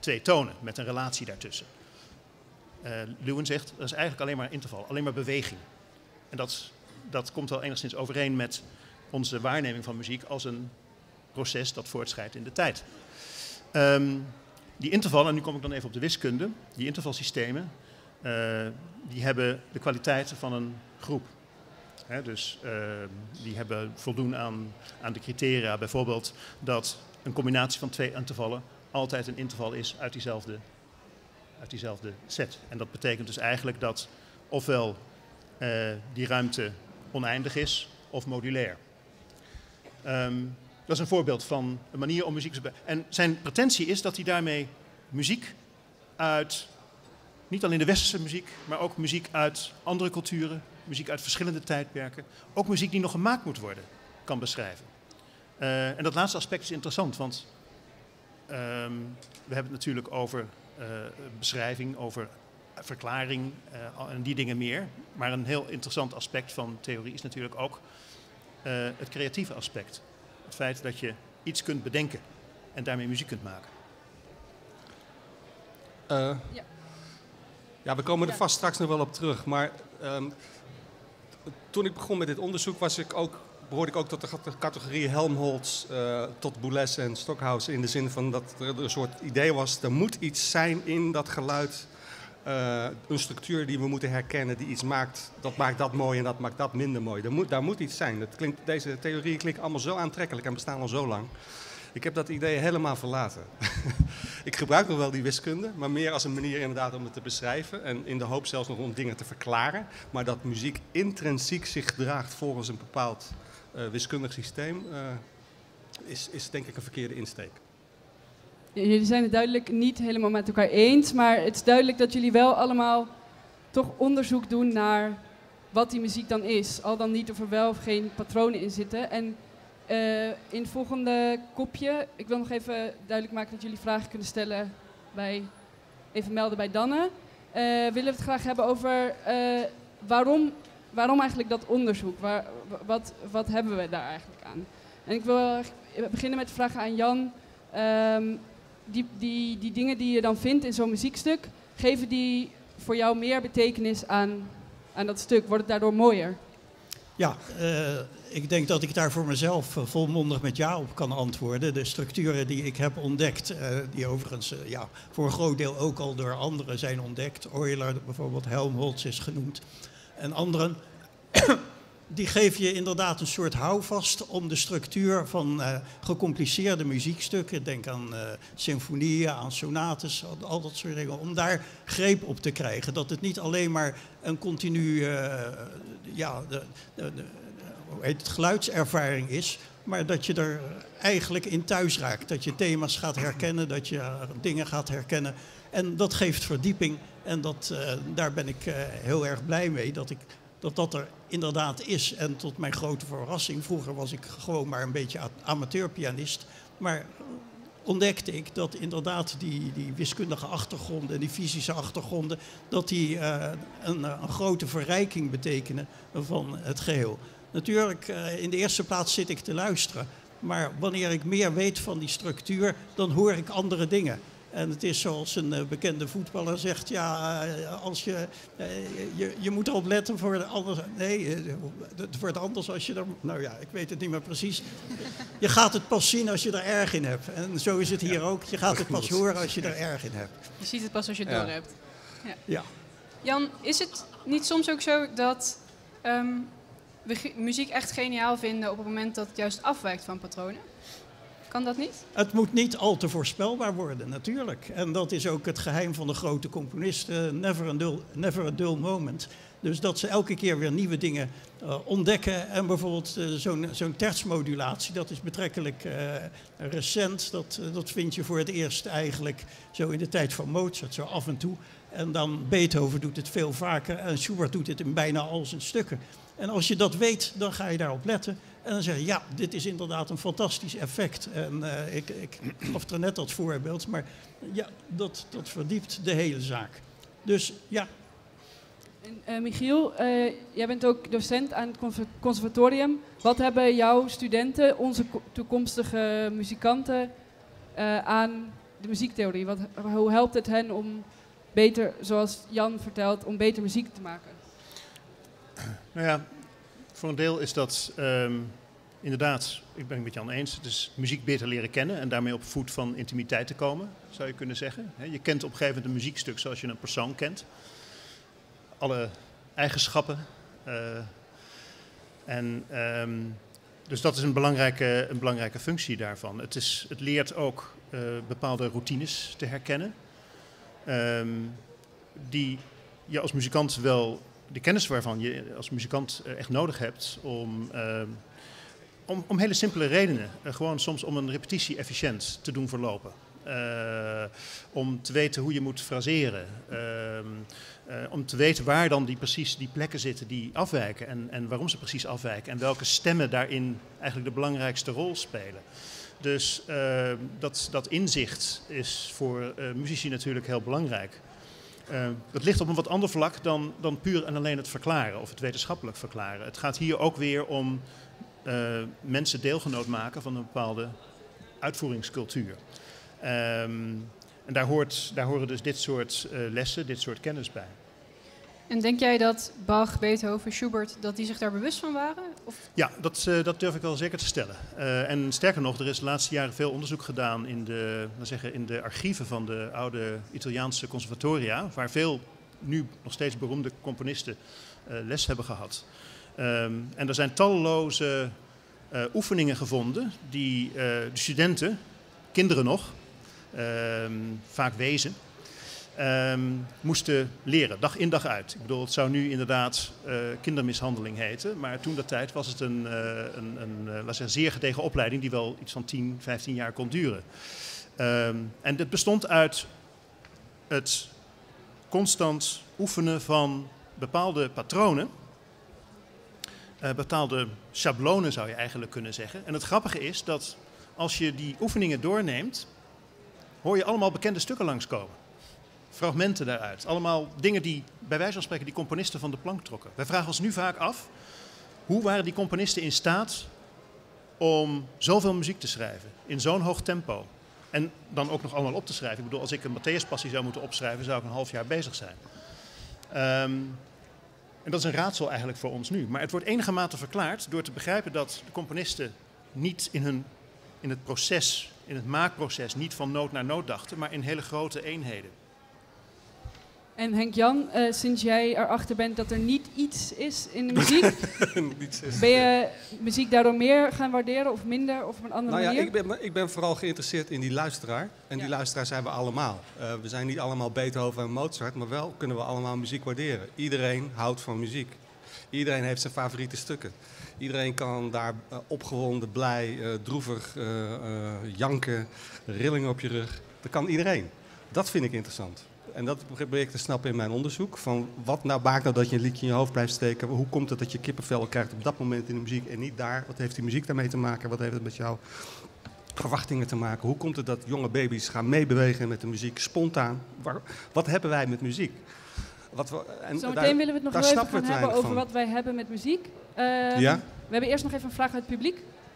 twee tonen met een relatie daartussen. Uh, Lewin zegt, dat is eigenlijk alleen maar interval, alleen maar beweging. En dat, dat komt wel enigszins overeen met onze waarneming van muziek als een proces dat voortschrijdt in de tijd. Um, die intervallen, en nu kom ik dan even op de wiskunde, die intervalsystemen, uh, die hebben de kwaliteiten van een groep. He, dus uh, die hebben voldoen aan, aan de criteria, bijvoorbeeld dat een combinatie van twee intervallen altijd een interval is uit diezelfde, uit diezelfde set. En dat betekent dus eigenlijk dat ofwel uh, die ruimte oneindig is of modulair. Um, dat is een voorbeeld van een manier om muziek te spelen. En zijn pretentie is dat hij daarmee muziek uit, niet alleen de westerse muziek, maar ook muziek uit andere culturen, muziek uit verschillende tijdperken, ook muziek die nog gemaakt moet worden, kan beschrijven. Uh, en dat laatste aspect is interessant, want um, we hebben het natuurlijk over uh, beschrijving, over verklaring uh, en die dingen meer. Maar een heel interessant aspect van theorie is natuurlijk ook uh, het creatieve aspect. Het feit dat je iets kunt bedenken en daarmee muziek kunt maken. Uh, ja. ja, we komen er vast straks nog wel op terug. Maar um, toen ik begon met dit onderzoek was ik ook, behoorde ik ook tot de categorie Helmholtz, uh, tot Boulez en Stockhausen. In de zin van dat er een soort idee was, er moet iets zijn in dat geluid. Uh, een structuur die we moeten herkennen, die iets maakt, dat maakt dat mooi en dat maakt dat minder mooi. Er moet, daar moet iets zijn. Dat klinkt, deze theorieën klinken allemaal zo aantrekkelijk en bestaan al zo lang. Ik heb dat idee helemaal verlaten. Ik gebruik nog wel die wiskunde, maar meer als een manier inderdaad om het te beschrijven. En in de hoop zelfs nog om dingen te verklaren. Maar dat muziek intrinsiek zich gedraagt volgens een bepaald uh, wiskundig systeem, uh, is, is denk ik een verkeerde insteek. Jullie zijn het duidelijk niet helemaal met elkaar eens, maar het is duidelijk dat jullie wel allemaal toch onderzoek doen naar wat die muziek dan is. Al dan niet of er wel of geen patronen in zitten. En uh, in het volgende kopje, ik wil nog even duidelijk maken dat jullie vragen kunnen stellen bij, even melden bij Danne. Uh, willen we het graag hebben over uh, waarom, waarom eigenlijk dat onderzoek? Waar, wat, wat hebben we daar eigenlijk aan? En ik wil beginnen met de vraag aan Jan. Um, Die, die, die dingen die je dan vindt in zo'n muziekstuk, geven die voor jou meer betekenis aan, aan dat stuk? Wordt het daardoor mooier? Ja, uh, ik denk dat ik daar voor mezelf uh, volmondig met ja op kan antwoorden. De structuren die ik heb ontdekt, uh, die overigens uh, ja, voor een groot deel ook al door anderen zijn ontdekt. Euler bijvoorbeeld, Helmholtz is genoemd. En anderen, die geven je inderdaad een soort houvast om de structuur van uh, gecompliceerde muziekstukken, denk aan uh, symfonieën, aan sonates, al, al dat soort dingen, om daar greep op te krijgen. Dat het niet alleen maar een continu uh, ja, de, de, de, hoe heet het, geluidservaring is, maar dat je er eigenlijk in thuis raakt. Dat je thema's gaat herkennen, dat je uh, dingen gaat herkennen. En dat geeft verdieping en dat, uh, daar ben ik uh, heel erg blij mee dat ik dat dat er inderdaad is. En tot mijn grote verrassing, vroeger was ik gewoon maar een beetje amateurpianist, maar ontdekte ik dat inderdaad die, die wiskundige achtergronden en die fysische achtergronden, dat die uh, een, een grote verrijking betekenen van het geheel. Natuurlijk, uh, in de eerste plaats zit ik te luisteren, maar wanneer ik meer weet van die structuur, dan hoor ik andere dingen. En het is zoals een uh, bekende voetballer zegt, ja, uh, als je, uh, je, je moet erop letten voor de anders. Nee, uh, het wordt anders als je er. Nou ja, ik weet het niet meer precies. Je gaat het pas zien als je er erg in hebt. En zo is het hier ook. Je gaat het pas horen als je er erg in hebt. Je ziet het pas als je het ja. door hebt. Ja. Ja. Jan, is het niet soms ook zo dat um, we ge- muziek echt geniaal vinden op het moment dat het juist afwijkt van patronen? Kan dat niet? Het moet niet al te voorspelbaar worden, natuurlijk. En dat is ook het geheim van de grote componisten. Never a dull, never a dull moment. Dus dat ze elke keer weer nieuwe dingen uh, ontdekken. En bijvoorbeeld uh, zo'n, zo'n tertsmodulatie, dat is betrekkelijk uh, recent. Dat, uh, dat vind je voor het eerst eigenlijk zo in de tijd van Mozart, zo af en toe. En dan Beethoven doet het veel vaker en Schubert doet het in bijna al zijn stukken. En als je dat weet, dan ga je daarop letten. En dan zeg je, ja, dit is inderdaad een fantastisch effect. En uh, ik, ik gaf er net dat voorbeeld, maar ja, dat, dat verdiept de hele zaak. Dus ja. En, uh, Michiel, uh, jij bent ook docent aan het conservatorium. Wat hebben jouw studenten, onze toekomstige muzikanten, uh, aan de muziektheorie? Wat, hoe helpt het hen om beter, zoals Jan vertelt, om beter muziek te maken? Nou ja, voor een deel is dat um, inderdaad, ik ben het met Jan eens, het is muziek beter leren kennen en daarmee op voet van intimiteit te komen, zou je kunnen zeggen. Je kent op een gegeven moment een muziekstuk zoals je een persoon kent. Alle eigenschappen. Uh, en, um, dus dat is een belangrijke, een belangrijke functie daarvan. Het, is, het leert ook uh, bepaalde routines te herkennen. Um, die je als muzikant wel, de kennis waarvan je als muzikant echt nodig hebt om, uh, om, om hele simpele redenen. Uh, gewoon soms om een repetitie efficiënt te doen verlopen. Uh, om te weten hoe je moet fraseren. Uh, uh, om te weten waar dan die, precies die plekken zitten die afwijken. En, en waarom ze precies afwijken. En welke stemmen daarin eigenlijk de belangrijkste rol spelen. Dus uh, dat, dat inzicht is voor uh, muzici natuurlijk heel belangrijk. Uh, dat ligt op een wat ander vlak dan, dan puur en alleen het verklaren of het wetenschappelijk verklaren. Het gaat hier ook weer om uh, mensen deelgenoot maken van een bepaalde uitvoeringscultuur. Um, en daar, hoort, daar horen dus dit soort uh, lessen, dit soort kennis bij. En denk jij dat Bach, Beethoven, Schubert, dat die zich daar bewust van waren? Of? Ja, dat, uh, dat durf ik wel zeker te stellen. Uh, en sterker nog, er is de laatste jaren veel onderzoek gedaan in de, laten zeggen, in de archieven van de oude Italiaanse conservatoria, waar veel nu nog steeds beroemde componisten uh, les hebben gehad. Um, en er zijn talloze uh, oefeningen gevonden die uh, de studenten, kinderen nog, um, vaak wezen, Um, moesten leren, dag in dag uit. Ik bedoel, het zou nu inderdaad uh, kindermishandeling heten, maar toen dat tijd was het een, uh, een, een uh, laat zeggen, zeer gedegen opleiding die wel iets van tien, vijftien jaar kon duren. Um, en dit bestond uit het constant oefenen van bepaalde patronen, uh, bepaalde schablonen zou je eigenlijk kunnen zeggen. En het grappige is dat als je die oefeningen doorneemt, hoor je allemaal bekende stukken langskomen. Fragmenten daaruit. Allemaal dingen die, bij wijze van spreken, die componisten van de plank trokken. Wij vragen ons nu vaak af, hoe waren die componisten in staat om zoveel muziek te schrijven, in zo'n hoog tempo. En dan ook nog allemaal op te schrijven. Ik bedoel, als ik een Matthäus-passie zou moeten opschrijven, zou ik een half jaar bezig zijn. Um, en dat is een raadsel eigenlijk voor ons nu. Maar het wordt enige mate verklaard door te begrijpen dat de componisten niet in, hun, in het proces, in het maakproces, niet van noot naar noot dachten, maar in hele grote eenheden. En Henk-Jan, uh, sinds jij erachter bent dat er niet iets is in de muziek, is, ben je muziek daardoor meer gaan waarderen of minder of op een andere nou manier? Ja, ik ben, ik ben vooral geïnteresseerd in die luisteraar. En ja. Die luisteraar zijn we allemaal. Uh, we zijn niet allemaal Beethoven en Mozart, maar wel kunnen we allemaal muziek waarderen. Iedereen houdt van muziek. Iedereen heeft zijn favoriete stukken. Iedereen kan daar uh, opgewonden, blij, uh, droevig, uh, uh, janken, rillingen op je rug. Dat kan iedereen. Dat vind ik interessant. En dat probeer ik te snappen in mijn onderzoek. Van wat nou maakt nou dat je een liedje in je hoofd blijft steken? Hoe komt het dat je kippenvel krijgt op dat moment in de muziek en niet daar? Wat heeft die muziek daarmee te maken? Wat heeft het met jouw verwachtingen te maken? Hoe komt het dat jonge baby's gaan meebewegen met de muziek spontaan? Waar, wat hebben wij met muziek? Wat we, en Zometeen daar, willen we het nog wel even gaan hebben over van. wat wij hebben met muziek. Uh, ja? We hebben eerst nog even een vraag uit het publiek.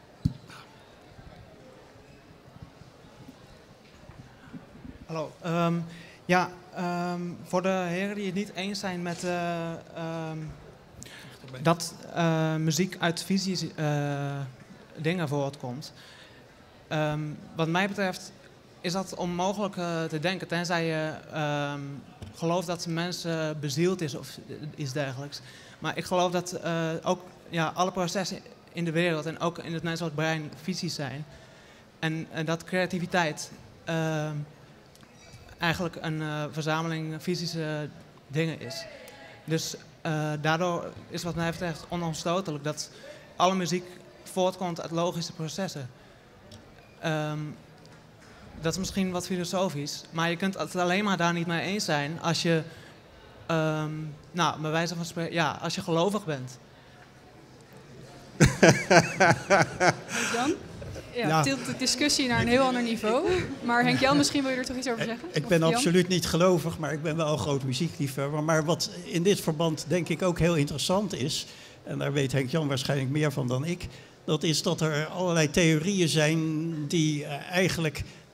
Hallo. Um, ja, um, voor de heren die het niet eens zijn met uh, um, dat uh, muziek uit visie uh, dingen voortkomt. Um, wat mij betreft is dat onmogelijk uh, te denken, tenzij je um, gelooft dat mensen bezield is of iets dergelijks. Maar ik geloof dat uh, ook ja, alle processen in de wereld en ook in het menselijk brein visies zijn. En, en dat creativiteit uh, eigenlijk een uh, verzameling fysische dingen is. Dus uh, daardoor is wat mij betreft onomstotelijk dat alle muziek voortkomt uit logische processen. Um, dat is misschien wat filosofisch, maar je kunt het alleen maar daar niet mee eens zijn als je, um, nou, bij wijze van spreken, ja, als je gelovig bent. Jan? Ja, ja. Tilt de discussie naar een heel ander niveau. Maar Henk-Jan, misschien wil je er toch iets over zeggen? Ik ben absoluut niet gelovig, maar ik ben wel een groot muziekliefhebber. Maar wat in dit verband denk ik ook heel interessant is, en daar weet Henk-Jan waarschijnlijk meer van dan ik, dat is dat er allerlei theorieën zijn die uh, eigenlijk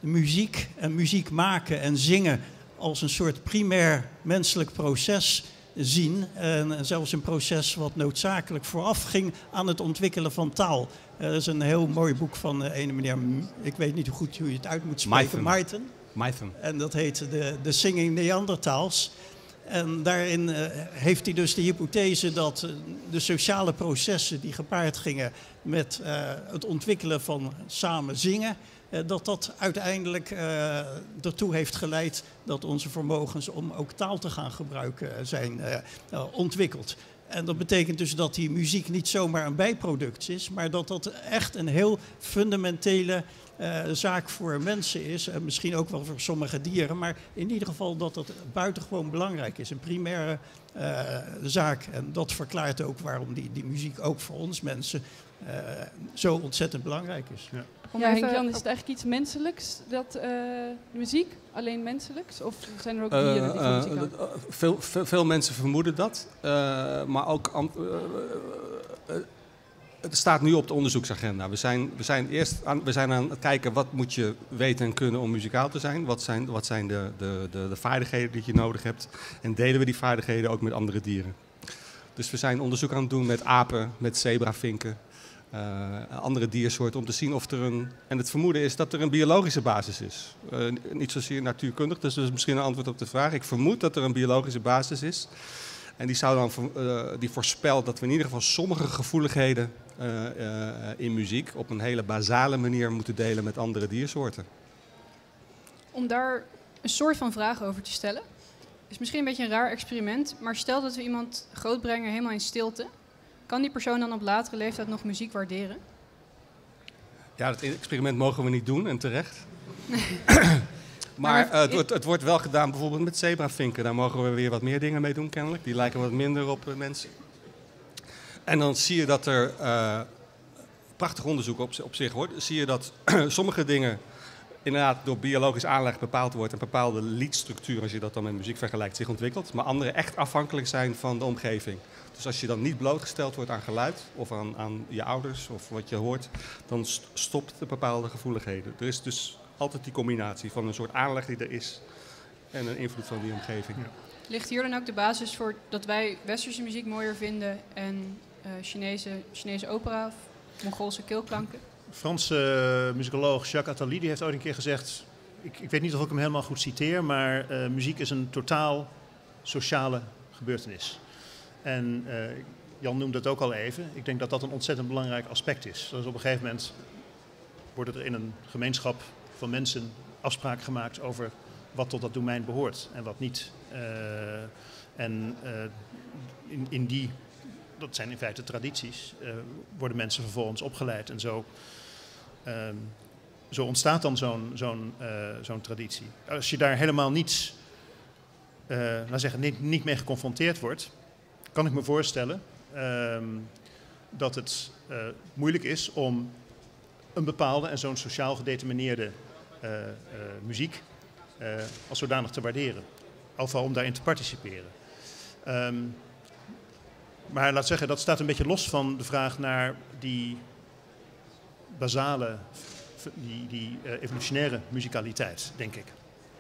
de muziek en muziek maken en zingen als een soort primair menselijk proces zien. En zelfs een proces wat noodzakelijk vooraf ging aan het ontwikkelen van taal. Uh, dat is een heel mooi boek van uh, ene meneer, ik weet niet hoe goed hoe je het uit moet spreken, Mython. Mython. En dat heet de, de Singing Neanderthals. En daarin uh, heeft hij dus de hypothese dat uh, de sociale processen die gepaard gingen met uh, het ontwikkelen van samen zingen, uh, dat dat uiteindelijk uh, ertoe heeft geleid dat onze vermogens om ook taal te gaan gebruiken uh, zijn uh, uh, ontwikkeld. En dat betekent dus dat die muziek niet zomaar een bijproduct is, maar dat dat echt een heel fundamentele uh, zaak voor mensen is. En misschien ook wel voor sommige dieren, maar in ieder geval dat dat buitengewoon belangrijk is. Een primaire uh, zaak. En dat verklaart ook waarom die, die muziek ook voor ons mensen uh, zo ontzettend belangrijk is. Ja. Ja, Henk-Jan, is het eigenlijk iets menselijks, dat uh, muziek? Alleen menselijks? Of zijn er ook dieren die van muziek houden? Uh, uh, veel, veel, veel mensen vermoeden dat. Uh, maar ook... Uh, uh, uh, het staat nu op de onderzoeksagenda. We zijn, we zijn eerst aan, we zijn aan het kijken wat moet je weten en kunnen om muzikaal te zijn. Wat zijn, wat zijn de, de, de, de vaardigheden die je nodig hebt. En delen we die vaardigheden ook met andere dieren. Dus we zijn onderzoek aan het doen met apen, met zebravinken. Uh, andere diersoorten om te zien of er een... En het vermoeden is dat er een biologische basis is. Uh, niet zozeer natuurkundig, dus dat is misschien een antwoord op de vraag. Ik vermoed dat er een biologische basis is. En die, zou dan, uh, die voorspelt dat we in ieder geval sommige gevoeligheden uh, uh, in muziek op een hele basale manier moeten delen met andere diersoorten. Om daar een soort van vraag over te stellen, is misschien een beetje een raar experiment, maar stel dat we iemand grootbrengen helemaal in stilte. Kan die persoon dan op latere leeftijd nog muziek waarderen? Ja, dat experiment mogen we niet doen en terecht. Maar uh, het, wordt, het wordt wel gedaan bijvoorbeeld met zebravinken. Daar mogen we weer wat meer dingen mee doen kennelijk. Die lijken wat minder op uh, mensen. En dan zie je dat er, uh, prachtig onderzoek op, op zich hoor, zie je dat sommige dingen inderdaad door biologisch aanleg bepaald wordt. En bepaalde liedstructuur, als je dat dan met muziek vergelijkt, zich ontwikkelt. Maar andere echt afhankelijk zijn van de omgeving. Dus als je dan niet blootgesteld wordt aan geluid of aan, aan je ouders of wat je hoort, dan stopt de bepaalde gevoeligheden. Er is dus altijd die combinatie van een soort aanleg die er is en een invloed van die omgeving. Ja. Ligt hier dan ook de basis voor dat wij westerse muziek mooier vinden en uh, Chinese, Chinese opera of Mongoolse keelklanken? Franse uh, muzikoloog Jacques Attali die heeft ooit een keer gezegd, ik, ik weet niet of ik hem helemaal goed citeer, maar uh, muziek is een totaal sociale gebeurtenis. En uh, Jan noemde het ook al even. Ik denk dat dat een ontzettend belangrijk aspect is. Dus op een gegeven moment wordt er in een gemeenschap van mensen afspraken gemaakt over wat tot dat domein behoort en wat niet. Uh, en uh, in, in die, dat zijn in feite tradities, uh, worden mensen vervolgens opgeleid. En zo, uh, zo ontstaat dan zo'n zo'n uh, zo'n traditie. Als je daar helemaal niets, uh, laten zeggen, niet, niet mee geconfronteerd wordt, kan ik me voorstellen uh, dat het uh, moeilijk is om een bepaalde en zo'n sociaal gedetermineerde uh, uh, muziek uh, als zodanig te waarderen. Althans om daarin te participeren. Um, maar laat zeggen, dat staat een beetje los van de vraag naar die basale, die, die uh, evolutionaire muzikaliteit, denk ik.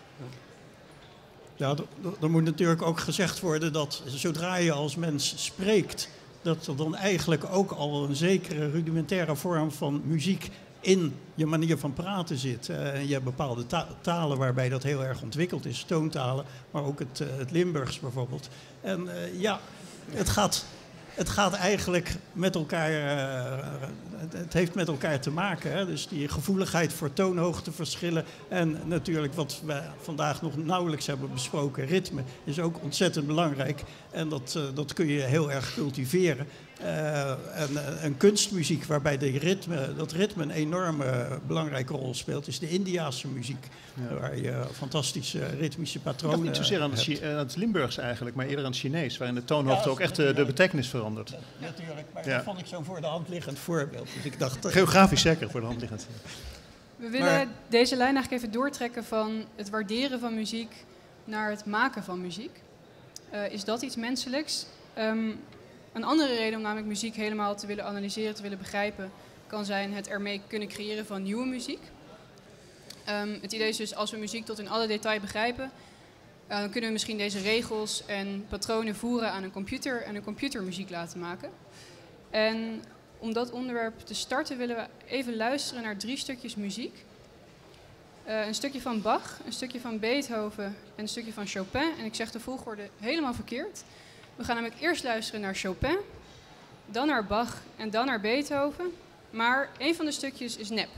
Ja, er moet natuurlijk ook gezegd worden dat zodra je als mens spreekt, dat er dan eigenlijk ook al een zekere rudimentaire vorm van muziek in je manier van praten zit. Uh, je hebt bepaalde ta talen waarbij dat heel erg ontwikkeld is, toontalen, maar ook het, uh, het Limburgs bijvoorbeeld. En uh, ja, het gaat, het gaat eigenlijk met elkaar, uh, het, het heeft met elkaar te maken. Hè? Dus die gevoeligheid voor toonhoogteverschillen en natuurlijk wat we vandaag nog nauwelijks hebben besproken, ritme, is ook ontzettend belangrijk. En dat, uh, dat kun je heel erg cultiveren. Uh, en, uh, en kunstmuziek waarbij de ritme, dat ritme een enorme uh, belangrijke rol speelt, is de Indiase muziek. Ja. Waar je fantastische ritmische patronen hebt. Niet zozeer aan het, aan het Limburgs eigenlijk, maar eerder aan het Chinees, waarin de toonhoogte ja, ook echt de, de betekenis verandert. Ja, natuurlijk, maar ja. dat vond ik zo'n voor de hand liggend voorbeeld. Dus ik dacht, uh, geografisch zeker voor de hand liggend. We willen maar deze lijn eigenlijk even doortrekken van het waarderen van muziek naar het maken van muziek. Uh, is dat iets menselijks? Um, Een andere reden om namelijk muziek helemaal te willen analyseren, te willen begrijpen, kan zijn het ermee kunnen creëren van nieuwe muziek. Um, het idee is dus, als we muziek tot in alle detail begrijpen, uh, dan kunnen we misschien deze regels en patronen voeren aan een computer en een computermuziek laten maken. En om dat onderwerp te starten willen we even luisteren naar drie stukjes muziek. Uh, een stukje van Bach, een stukje van Beethoven en een stukje van Chopin. En ik zeg de volgorde helemaal verkeerd. We gaan namelijk eerst luisteren naar Chopin, dan naar Bach en dan naar Beethoven. Maar één van de stukjes is nep.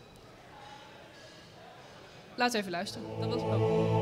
Laten we even luisteren. Dat was het wel.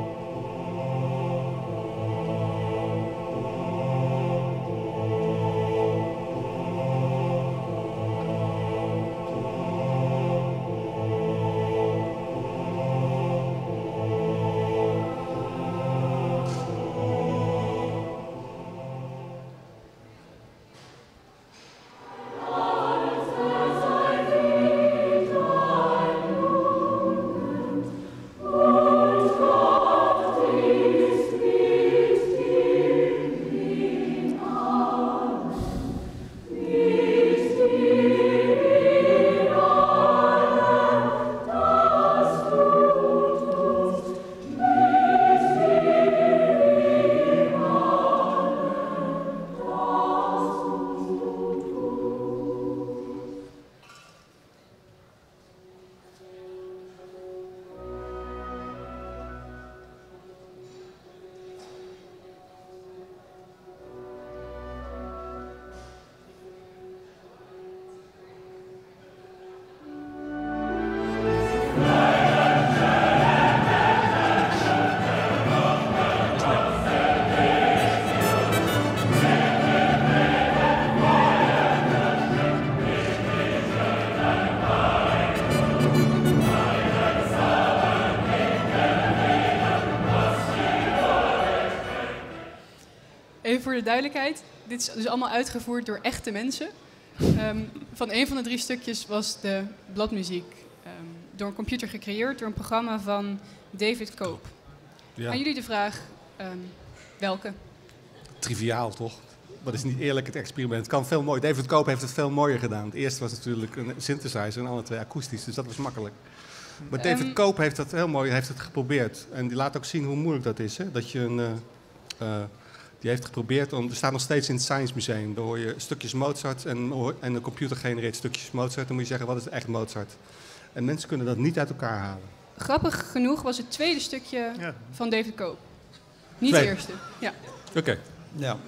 Even voor de duidelijkheid, dit is dus allemaal uitgevoerd door echte mensen. Um, van een van de drie stukjes was de bladmuziek um, door een computer gecreëerd, door een programma van David Cope. Ja. Aan jullie de vraag, um, welke? Triviaal toch? Dat is niet eerlijk, het experiment. Het kan veel mooier. David Cope heeft het veel mooier gedaan. Het eerste was natuurlijk een synthesizer en alle twee akoestisch, dus dat was makkelijk. Maar David um, Cope heeft dat heel mooi heeft het geprobeerd. En die laat ook zien hoe moeilijk dat is. Hè? Dat je een... Uh, uh, Die heeft geprobeerd, om, er staat nog steeds in het Science Museum. Daar hoor je stukjes Mozart en, en de computer genereert stukjes Mozart. Dan moet je zeggen, wat is echt Mozart? En mensen kunnen dat niet uit elkaar halen. Grappig genoeg was het tweede stukje ja. van David Cope. Niet Twee. het eerste. Ja. Oké. Okay. Ja.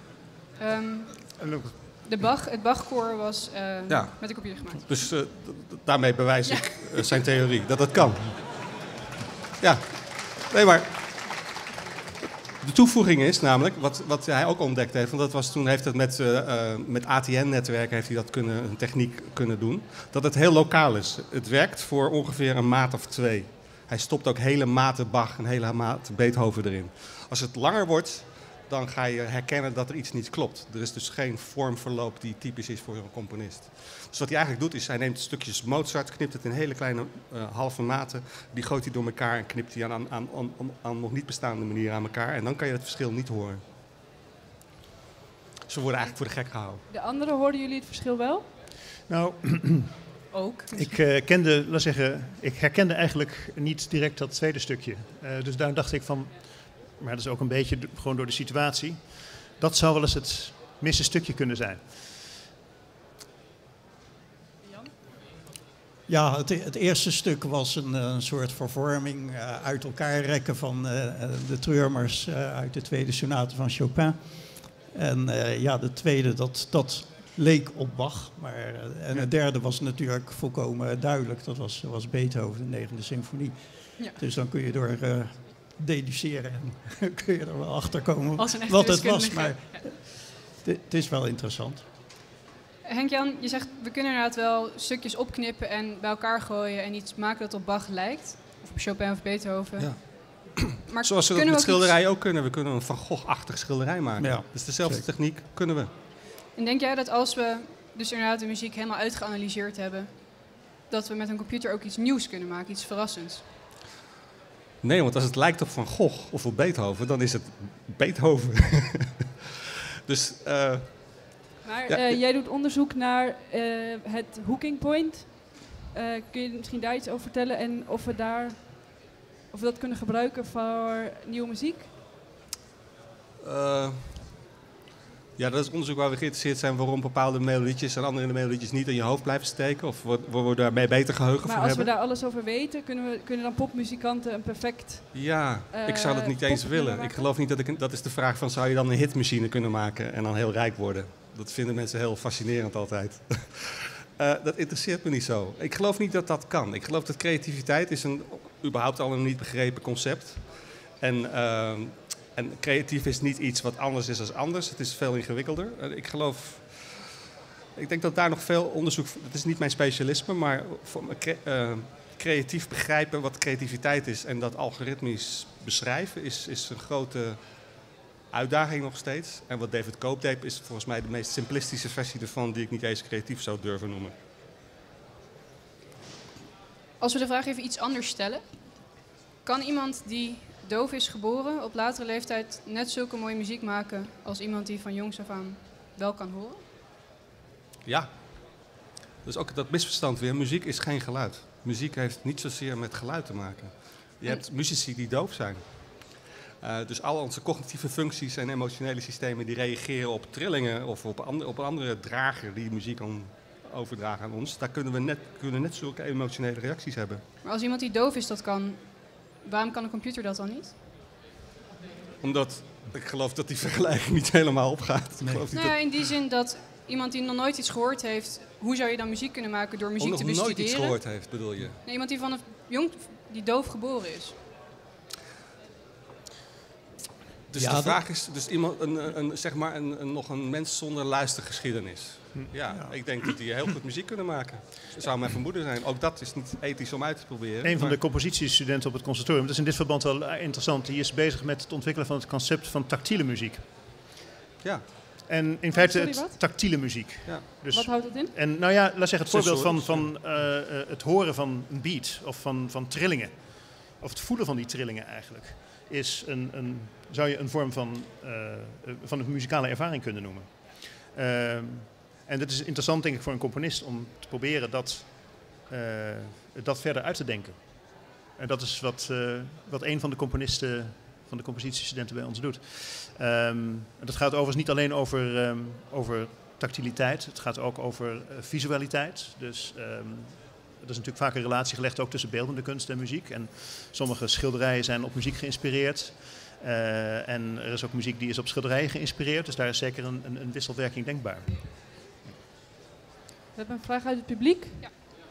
Um, de Bach, het Bach-koor was uh, ja. met de computer gemaakt. Dus uh, daarmee bewijs ja. ik uh, zijn theorie, dat dat kan. Ja, nee maar... De toevoeging is namelijk, wat, wat hij ook ontdekt heeft, want dat was toen heeft het met, uh, uh, met A T N-netwerken heeft hij dat kunnen, een techniek kunnen doen, dat het heel lokaal is. Het werkt voor ongeveer een maat of twee. Hij stopt ook hele maten Bach en hele maten Beethoven erin. Als het langer wordt, dan ga je herkennen dat er iets niet klopt. Er is dus geen vormverloop die typisch is voor een componist. Dus wat hij eigenlijk doet is, hij neemt stukjes Mozart, knipt het in hele kleine uh, halve maten, die gooit hij door elkaar en knipt hij aan, aan, aan, aan, aan nog niet bestaande manier aan elkaar. En dan kan je het verschil niet horen. Ze worden eigenlijk voor de gek gehouden. De anderen, hoorden jullie het verschil wel? Nou, ook. Ik, uh, kende, laat zeggen, ik herkende eigenlijk niet direct dat tweede stukje. Uh, dus daar dacht ik van, maar dat is ook een beetje gewoon door de situatie. Dat zou wel eens het misse stukje kunnen zijn. Ja, het, het eerste stuk was een, een soort vervorming, uh, uit elkaar rekken van uh, de treurmars uh, uit de tweede sonate van Chopin. En uh, ja, de tweede, dat, dat leek op Bach. Maar, uh, en het derde was natuurlijk volkomen duidelijk. Dat was, was Beethoven, de negende symfonie. Ja. Dus dan kun je door uh, deduceren en kun je er wel achter komen wat het was. Maar het ja. is wel interessant. Henk-Jan, je zegt, we kunnen inderdaad wel stukjes opknippen en bij elkaar gooien en iets maken dat op Bach lijkt. Of op Chopin of Beethoven. Ja. Maar zoals we dat met schilderijen iets... ook kunnen. We kunnen een Van Gogh-achtig schilderij maken. Ja, dus dezelfde zeker. Techniek kunnen we. En denk jij dat als we dus inderdaad de muziek helemaal uitgeanalyseerd hebben, dat we met een computer ook iets nieuws kunnen maken, iets verrassends? Nee, want als het lijkt op Van Gogh of op Beethoven, dan is het Beethoven. dus... Uh, Maar ja, uh, jij doet onderzoek naar uh, het hooking point. Uh, kun je misschien daar iets over vertellen en of we, daar, of we dat kunnen gebruiken voor nieuwe muziek? Uh, ja, dat is onderzoek waar we geïnteresseerd zijn waarom bepaalde melodietjes en andere melodietjes niet in je hoofd blijven steken. Of worden we daarmee beter geheugen maar voor hebben. Maar als we daar alles over weten, kunnen, we, kunnen dan popmuzikanten een perfect... Ja, uh, ik zou dat niet eens willen. Maken? Ik geloof niet dat ik... Dat is de vraag van, zou je dan een hitmachine kunnen maken en dan heel rijk worden? Dat vinden mensen heel fascinerend altijd. uh, dat interesseert me niet zo. Ik geloof niet dat dat kan. Ik geloof dat creativiteit is een überhaupt al een niet begrepen concept. En... Uh, En creatief is niet iets wat anders is dan anders. Het is veel ingewikkelder. Ik geloof... Ik denk dat daar nog veel onderzoek... Het is niet mijn specialisme, maar uh, creatief begrijpen wat creativiteit is en dat algoritmisch beschrijven is, is een grote uitdaging nog steeds. En wat David Cope deed is volgens mij de meest simplistische versie ervan die ik niet eens creatief zou durven noemen. Als we de vraag even iets anders stellen. Kan iemand die doof is geboren op latere leeftijd net zulke mooie muziek maken als iemand die van jongs af aan wel kan horen? Ja. Dus ook dat misverstand weer. Muziek is geen geluid. Muziek heeft niet zozeer met geluid te maken. Je hebt muzici die doof zijn. Uh, dus al onze cognitieve functies en emotionele systemen die reageren op trillingen of op, and- op een andere drager die muziek kan overdragen aan ons. Daar kunnen we net, kunnen net zulke emotionele reacties hebben. Maar als iemand die doof is dat kan, waarom kan een computer dat dan niet? Omdat ik geloof dat die vergelijking niet helemaal opgaat. Ik geloof niet nou ja, dat... in die zin dat iemand die nog nooit iets gehoord heeft, hoe zou je dan muziek kunnen maken door muziek oh, te nog bestuderen? nooit iets gehoord heeft, bedoel je? Nee, iemand die van een jong, die doof geboren is. Dus ja, de vraag is, dus iemand, een, een, zeg maar een, een, nog een mens zonder luistergeschiedenis. Hm. Ja, ja, ik denk dat die heel goed muziek kunnen maken. Dat zou mijn vermoeden zijn. Ook dat is niet ethisch om uit te proberen. Een van maar... de compositiestudenten op het conservatorium, dat is in dit verband wel interessant, die is bezig met het ontwikkelen van het concept van tactiele muziek. Ja. En in feite Sorry, het wat? tactiele muziek. Ja. Dus, wat houdt het in? En nou ja, laat zeggen het voorbeeld van, Sensorisch, van uh, uh, het horen van een beat of van, van trillingen. Of het voelen van die trillingen eigenlijk. Is een, een, zou je een vorm van, uh, van een muzikale ervaring kunnen noemen. Uh, en dat is interessant denk ik voor een componist om te proberen dat, uh, dat verder uit te denken. En dat is wat, uh, wat een van de componisten, van de compositiestudenten bij ons doet. Um, dat gaat overigens niet alleen over, um, over tactiliteit, het gaat ook over uh, visualiteit. Dus um, er is natuurlijk vaak een relatie gelegd ook tussen beeldende kunst en muziek. En sommige schilderijen zijn op muziek geïnspireerd. Uh, en er is ook muziek die is op schilderijen geïnspireerd. Dus daar is zeker een, een, een wisselwerking denkbaar. We hebben een vraag uit het publiek. Ja.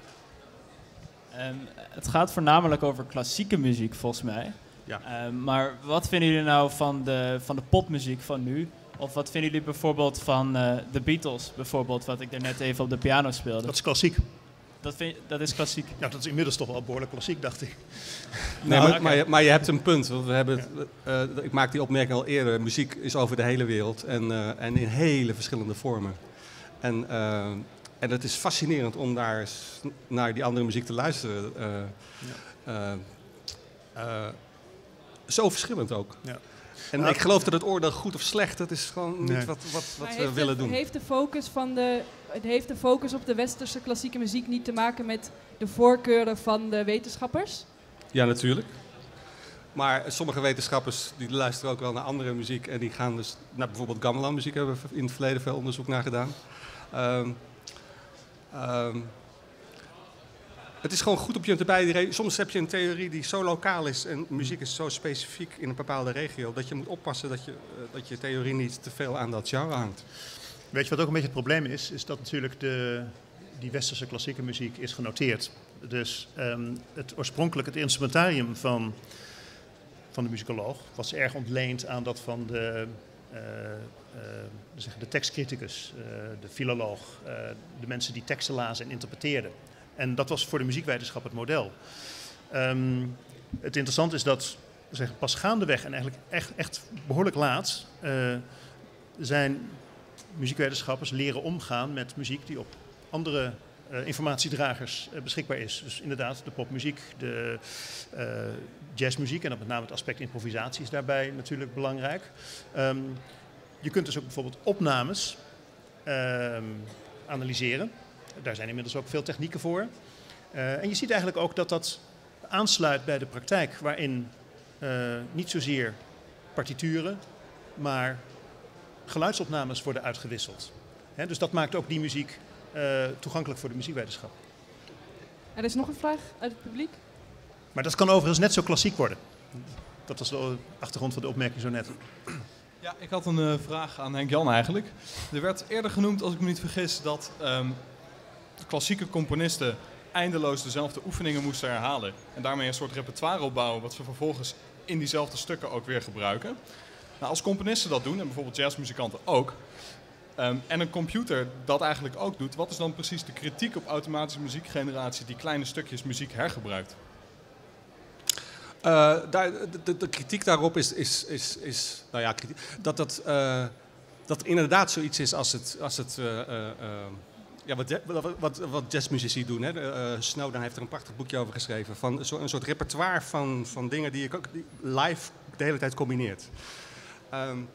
Um, het gaat voornamelijk over klassieke muziek volgens mij. Ja. Um, maar wat vinden jullie nou van de, van de popmuziek van nu? Of wat vinden jullie bijvoorbeeld van uh, de Beatles, bijvoorbeeld, wat ik er net even op de piano speelde? Dat is klassiek. Dat, vind, dat is klassiek. Ja, dat is inmiddels toch wel behoorlijk klassiek, dacht ik. Nee, Nou, maar, maar, je, maar je hebt een punt. Want we hebben het, uh, ik maak die opmerking al eerder. Muziek is over de hele wereld en, uh, en in hele verschillende vormen. En, uh, en het is fascinerend om daar eens naar die andere muziek te luisteren. Uh, ja. uh, uh, zo verschillend ook. Ja. En nou, ik geloof dat het oordeel goed of slecht, dat is gewoon nee. niet wat, wat, wat we heeft willen de, doen. Heeft de, focus van de, het heeft de focus op de westerse klassieke muziek niet te maken met de voorkeuren van de wetenschappers? Ja, natuurlijk. Maar sommige wetenschappers die luisteren ook wel naar andere muziek. En die gaan dus naar bijvoorbeeld gamelan muziek, hebben we in het verleden veel onderzoek naar gedaan. Um, um, Het is gewoon goed op je te beide. Soms heb je een theorie die zo lokaal is en muziek is zo specifiek in een bepaalde regio, dat je moet oppassen dat je, uh, dat je theorie niet te veel aan dat genre hangt. Weet je wat ook een beetje het probleem is? Is dat natuurlijk de, die westerse klassieke muziek is genoteerd. Dus um, het oorspronkelijk het instrumentarium van, van de muzikoloog was erg ontleend aan dat van de, uh, uh, de tekstcriticus, uh, de filoloog, uh, de mensen die teksten lazen en interpreteerden. En dat was voor de muziekwetenschap het model. Um, het interessante is dat zeg, pas gaandeweg en eigenlijk echt, echt behoorlijk laat uh, zijn muziekwetenschappers leren omgaan met muziek die op andere uh, informatiedragers uh, beschikbaar is. Dus inderdaad de popmuziek, de uh, jazzmuziek en dan met name het aspect improvisatie is daarbij natuurlijk belangrijk. Um, je kunt dus ook bijvoorbeeld opnames um, analyseren. Daar zijn inmiddels ook veel technieken voor. Uh, en je ziet eigenlijk ook dat dat aansluit bij de praktijk waarin uh, niet zozeer partituren, maar geluidsopnames worden uitgewisseld. He, dus dat maakt ook die muziek uh, toegankelijk voor de muziekwetenschap. Er is nog een vraag uit het publiek. Maar dat kan overigens net zo klassiek worden. Dat was de achtergrond van de opmerking zo net. Ja, ik had een uh, vraag aan Henk-Jan eigenlijk. Er werd eerder genoemd, als ik me niet vergis, dat um, de klassieke componisten eindeloos dezelfde oefeningen moesten herhalen. En daarmee een soort repertoire opbouwen, wat ze vervolgens in diezelfde stukken ook weer gebruiken. Nou, als componisten dat doen, en bijvoorbeeld jazzmuzikanten ook, um, en een computer dat eigenlijk ook doet, wat is dan precies de kritiek op automatische muziekgeneratie die kleine stukjes muziek hergebruikt? Uh, daar, de, de kritiek daarop is, is, is, is nou ja, kritiek, dat, dat, uh, dat inderdaad zoiets is als het, als het uh, uh, ja, wat, wat, wat, wat jazzmuzici doen. Hè. Uh, Snowden heeft er een prachtig boekje over geschreven. Van een soort, een soort repertoire van, van dingen die je ook live de hele tijd combineert. Um,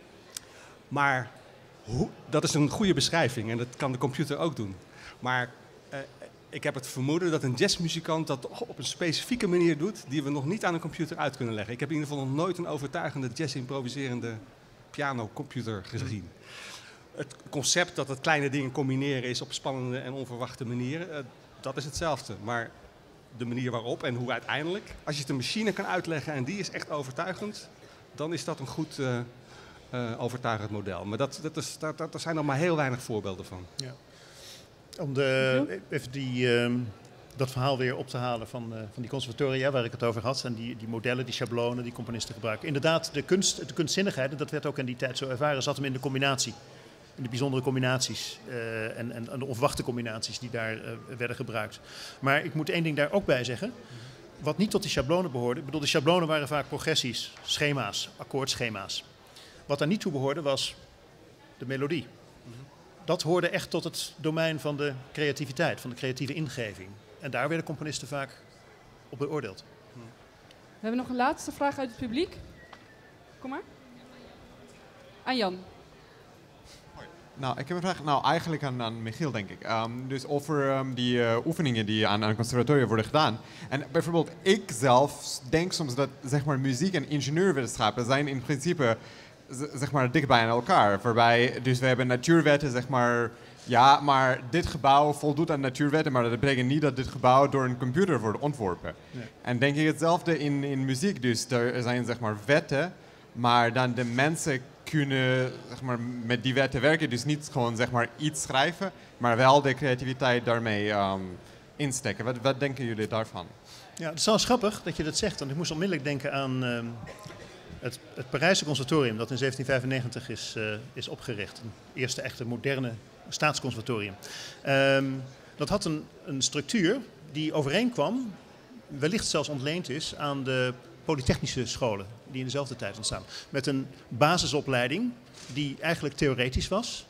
maar hoe, dat is een goede beschrijving en dat kan de computer ook doen. Maar uh, ik heb het vermoeden dat een jazzmuzikant dat op een specifieke manier doet die we nog niet aan een computer uit kunnen leggen. Ik heb in ieder geval nog nooit een overtuigende jazz-improviserende pianocomputer gezien. Het concept dat het kleine dingen combineren is op spannende en onverwachte manieren, uh, dat is hetzelfde. Maar de manier waarop en hoe uiteindelijk, als je het een machine kan uitleggen en die is echt overtuigend, dan is dat een goed uh, uh, overtuigend model. Maar dat, dat is, dat, dat, daar zijn nog maar heel weinig voorbeelden van. Ja. Om de, even die, uh, dat verhaal weer op te halen van, uh, van die conservatoria waar ik het over had. En die, die modellen, die schablonen die componisten gebruiken. Inderdaad, de, kunst, de kunstzinnigheid, en dat werd ook in die tijd zo ervaren, zat hem in de combinatie. In de bijzondere combinaties uh, en, en, en de onverwachte combinaties die daar uh, werden gebruikt. Maar ik moet één ding daar ook bij zeggen. Wat niet tot die schablonen behoorde. Ik bedoel, de schablonen waren vaak progressies, schema's, akkoordschema's. Wat daar niet toe behoorde was de melodie. Dat hoorde echt tot het domein van de creativiteit, van de creatieve ingeving. En daar werden componisten vaak op beoordeeld. We hebben nog een laatste vraag uit het publiek. Kom maar. Aan Jan. Nou, ik heb een vraag. Nou, eigenlijk aan, aan Michiel, denk ik. Um, dus over um, die uh, oefeningen die aan een conservatorium worden gedaan. En bijvoorbeeld, ik zelf denk soms dat, zeg maar, muziek en ingenieurwetenschappen zijn in principe, zeg maar, dichtbij aan elkaar. Waarbij, dus we hebben natuurwetten, zeg maar, ja, maar dit gebouw voldoet aan natuurwetten, maar dat betekent niet dat dit gebouw door een computer wordt ontworpen. Ja. En denk ik hetzelfde in, in muziek. Dus er zijn, zeg maar, wetten, maar dan de mensen kunnen, zeg maar, met die wetten werken. Dus niet gewoon, zeg maar, iets schrijven, maar wel de creativiteit daarmee um, insteken. Wat, wat denken jullie daarvan? Ja, het is wel grappig dat je dat zegt, want ik moest onmiddellijk denken aan uh, het, het Parijse conservatorium dat in zeventien vijfennegentig is, uh, is opgericht. Een eerste echte moderne staatsconservatorium. Um, dat had een, een structuur die overeenkwam, wellicht zelfs ontleend is, aan de polytechnische scholen die in dezelfde tijd ontstaan. Met een basisopleiding die eigenlijk theoretisch was.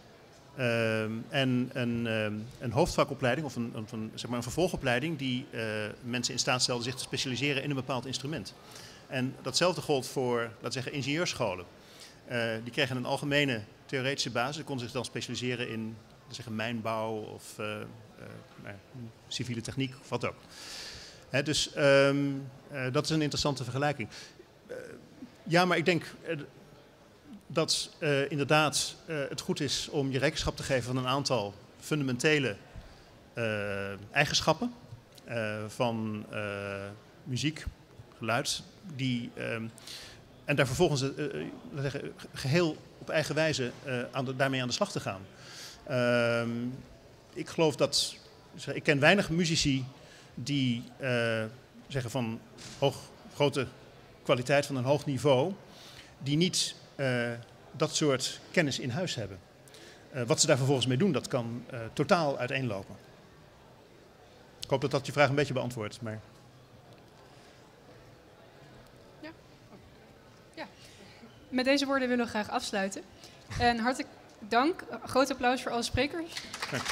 Um, en een, um, een hoofdvakopleiding of een, een, zeg maar een vervolgopleiding die uh, mensen in staat stelde zich te specialiseren in een bepaald instrument. En datzelfde gold voor, laten we zeggen, ingenieursscholen. Uh, die kregen een algemene theoretische basis. Ze konden zich dan specialiseren in, laten we zeggen, mijnbouw of uh, uh, nou, civiele techniek of wat ook. He, dus um, uh, dat is een interessante vergelijking. Uh, ja, maar ik denk uh, dat uh, inderdaad uh, het goed is om je rekenschap te geven van een aantal fundamentele uh, eigenschappen uh, van uh, muziek, geluid, die, uh, en daar vervolgens uh, uh, laten we zeggen, geheel op eigen wijze uh, aan de, daarmee aan de slag te gaan. Uh, ik geloof dat, ik ken weinig muzici die uh, zeggen van hoog, grote kwaliteit, van een hoog niveau, die niet uh, dat soort kennis in huis hebben. Uh, wat ze daar vervolgens mee doen, dat kan uh, totaal uiteenlopen. Ik hoop dat dat je vraag een beetje beantwoordt. Maar... Ja. Ja. Met deze woorden willen we graag afsluiten. En hartelijk dank. Groot applaus voor alle sprekers. Dank.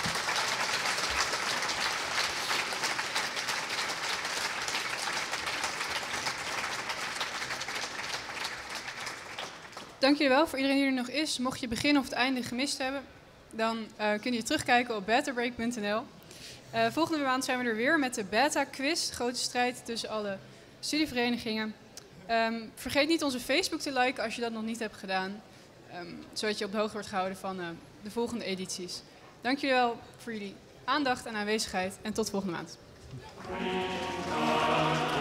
Dank jullie wel voor iedereen die er nog is. Mocht je het begin of het einde gemist hebben, dan uh, kun je terugkijken op betterbreak punt n l. Uh, volgende maand zijn we er weer met de Beta Quiz. Grote strijd tussen alle studieverenigingen. Um, vergeet niet onze Facebook te liken als je dat nog niet hebt gedaan. Um, zodat je op de hoogte wordt gehouden van uh, de volgende edities. Dank jullie wel voor jullie aandacht en aanwezigheid. En tot volgende maand.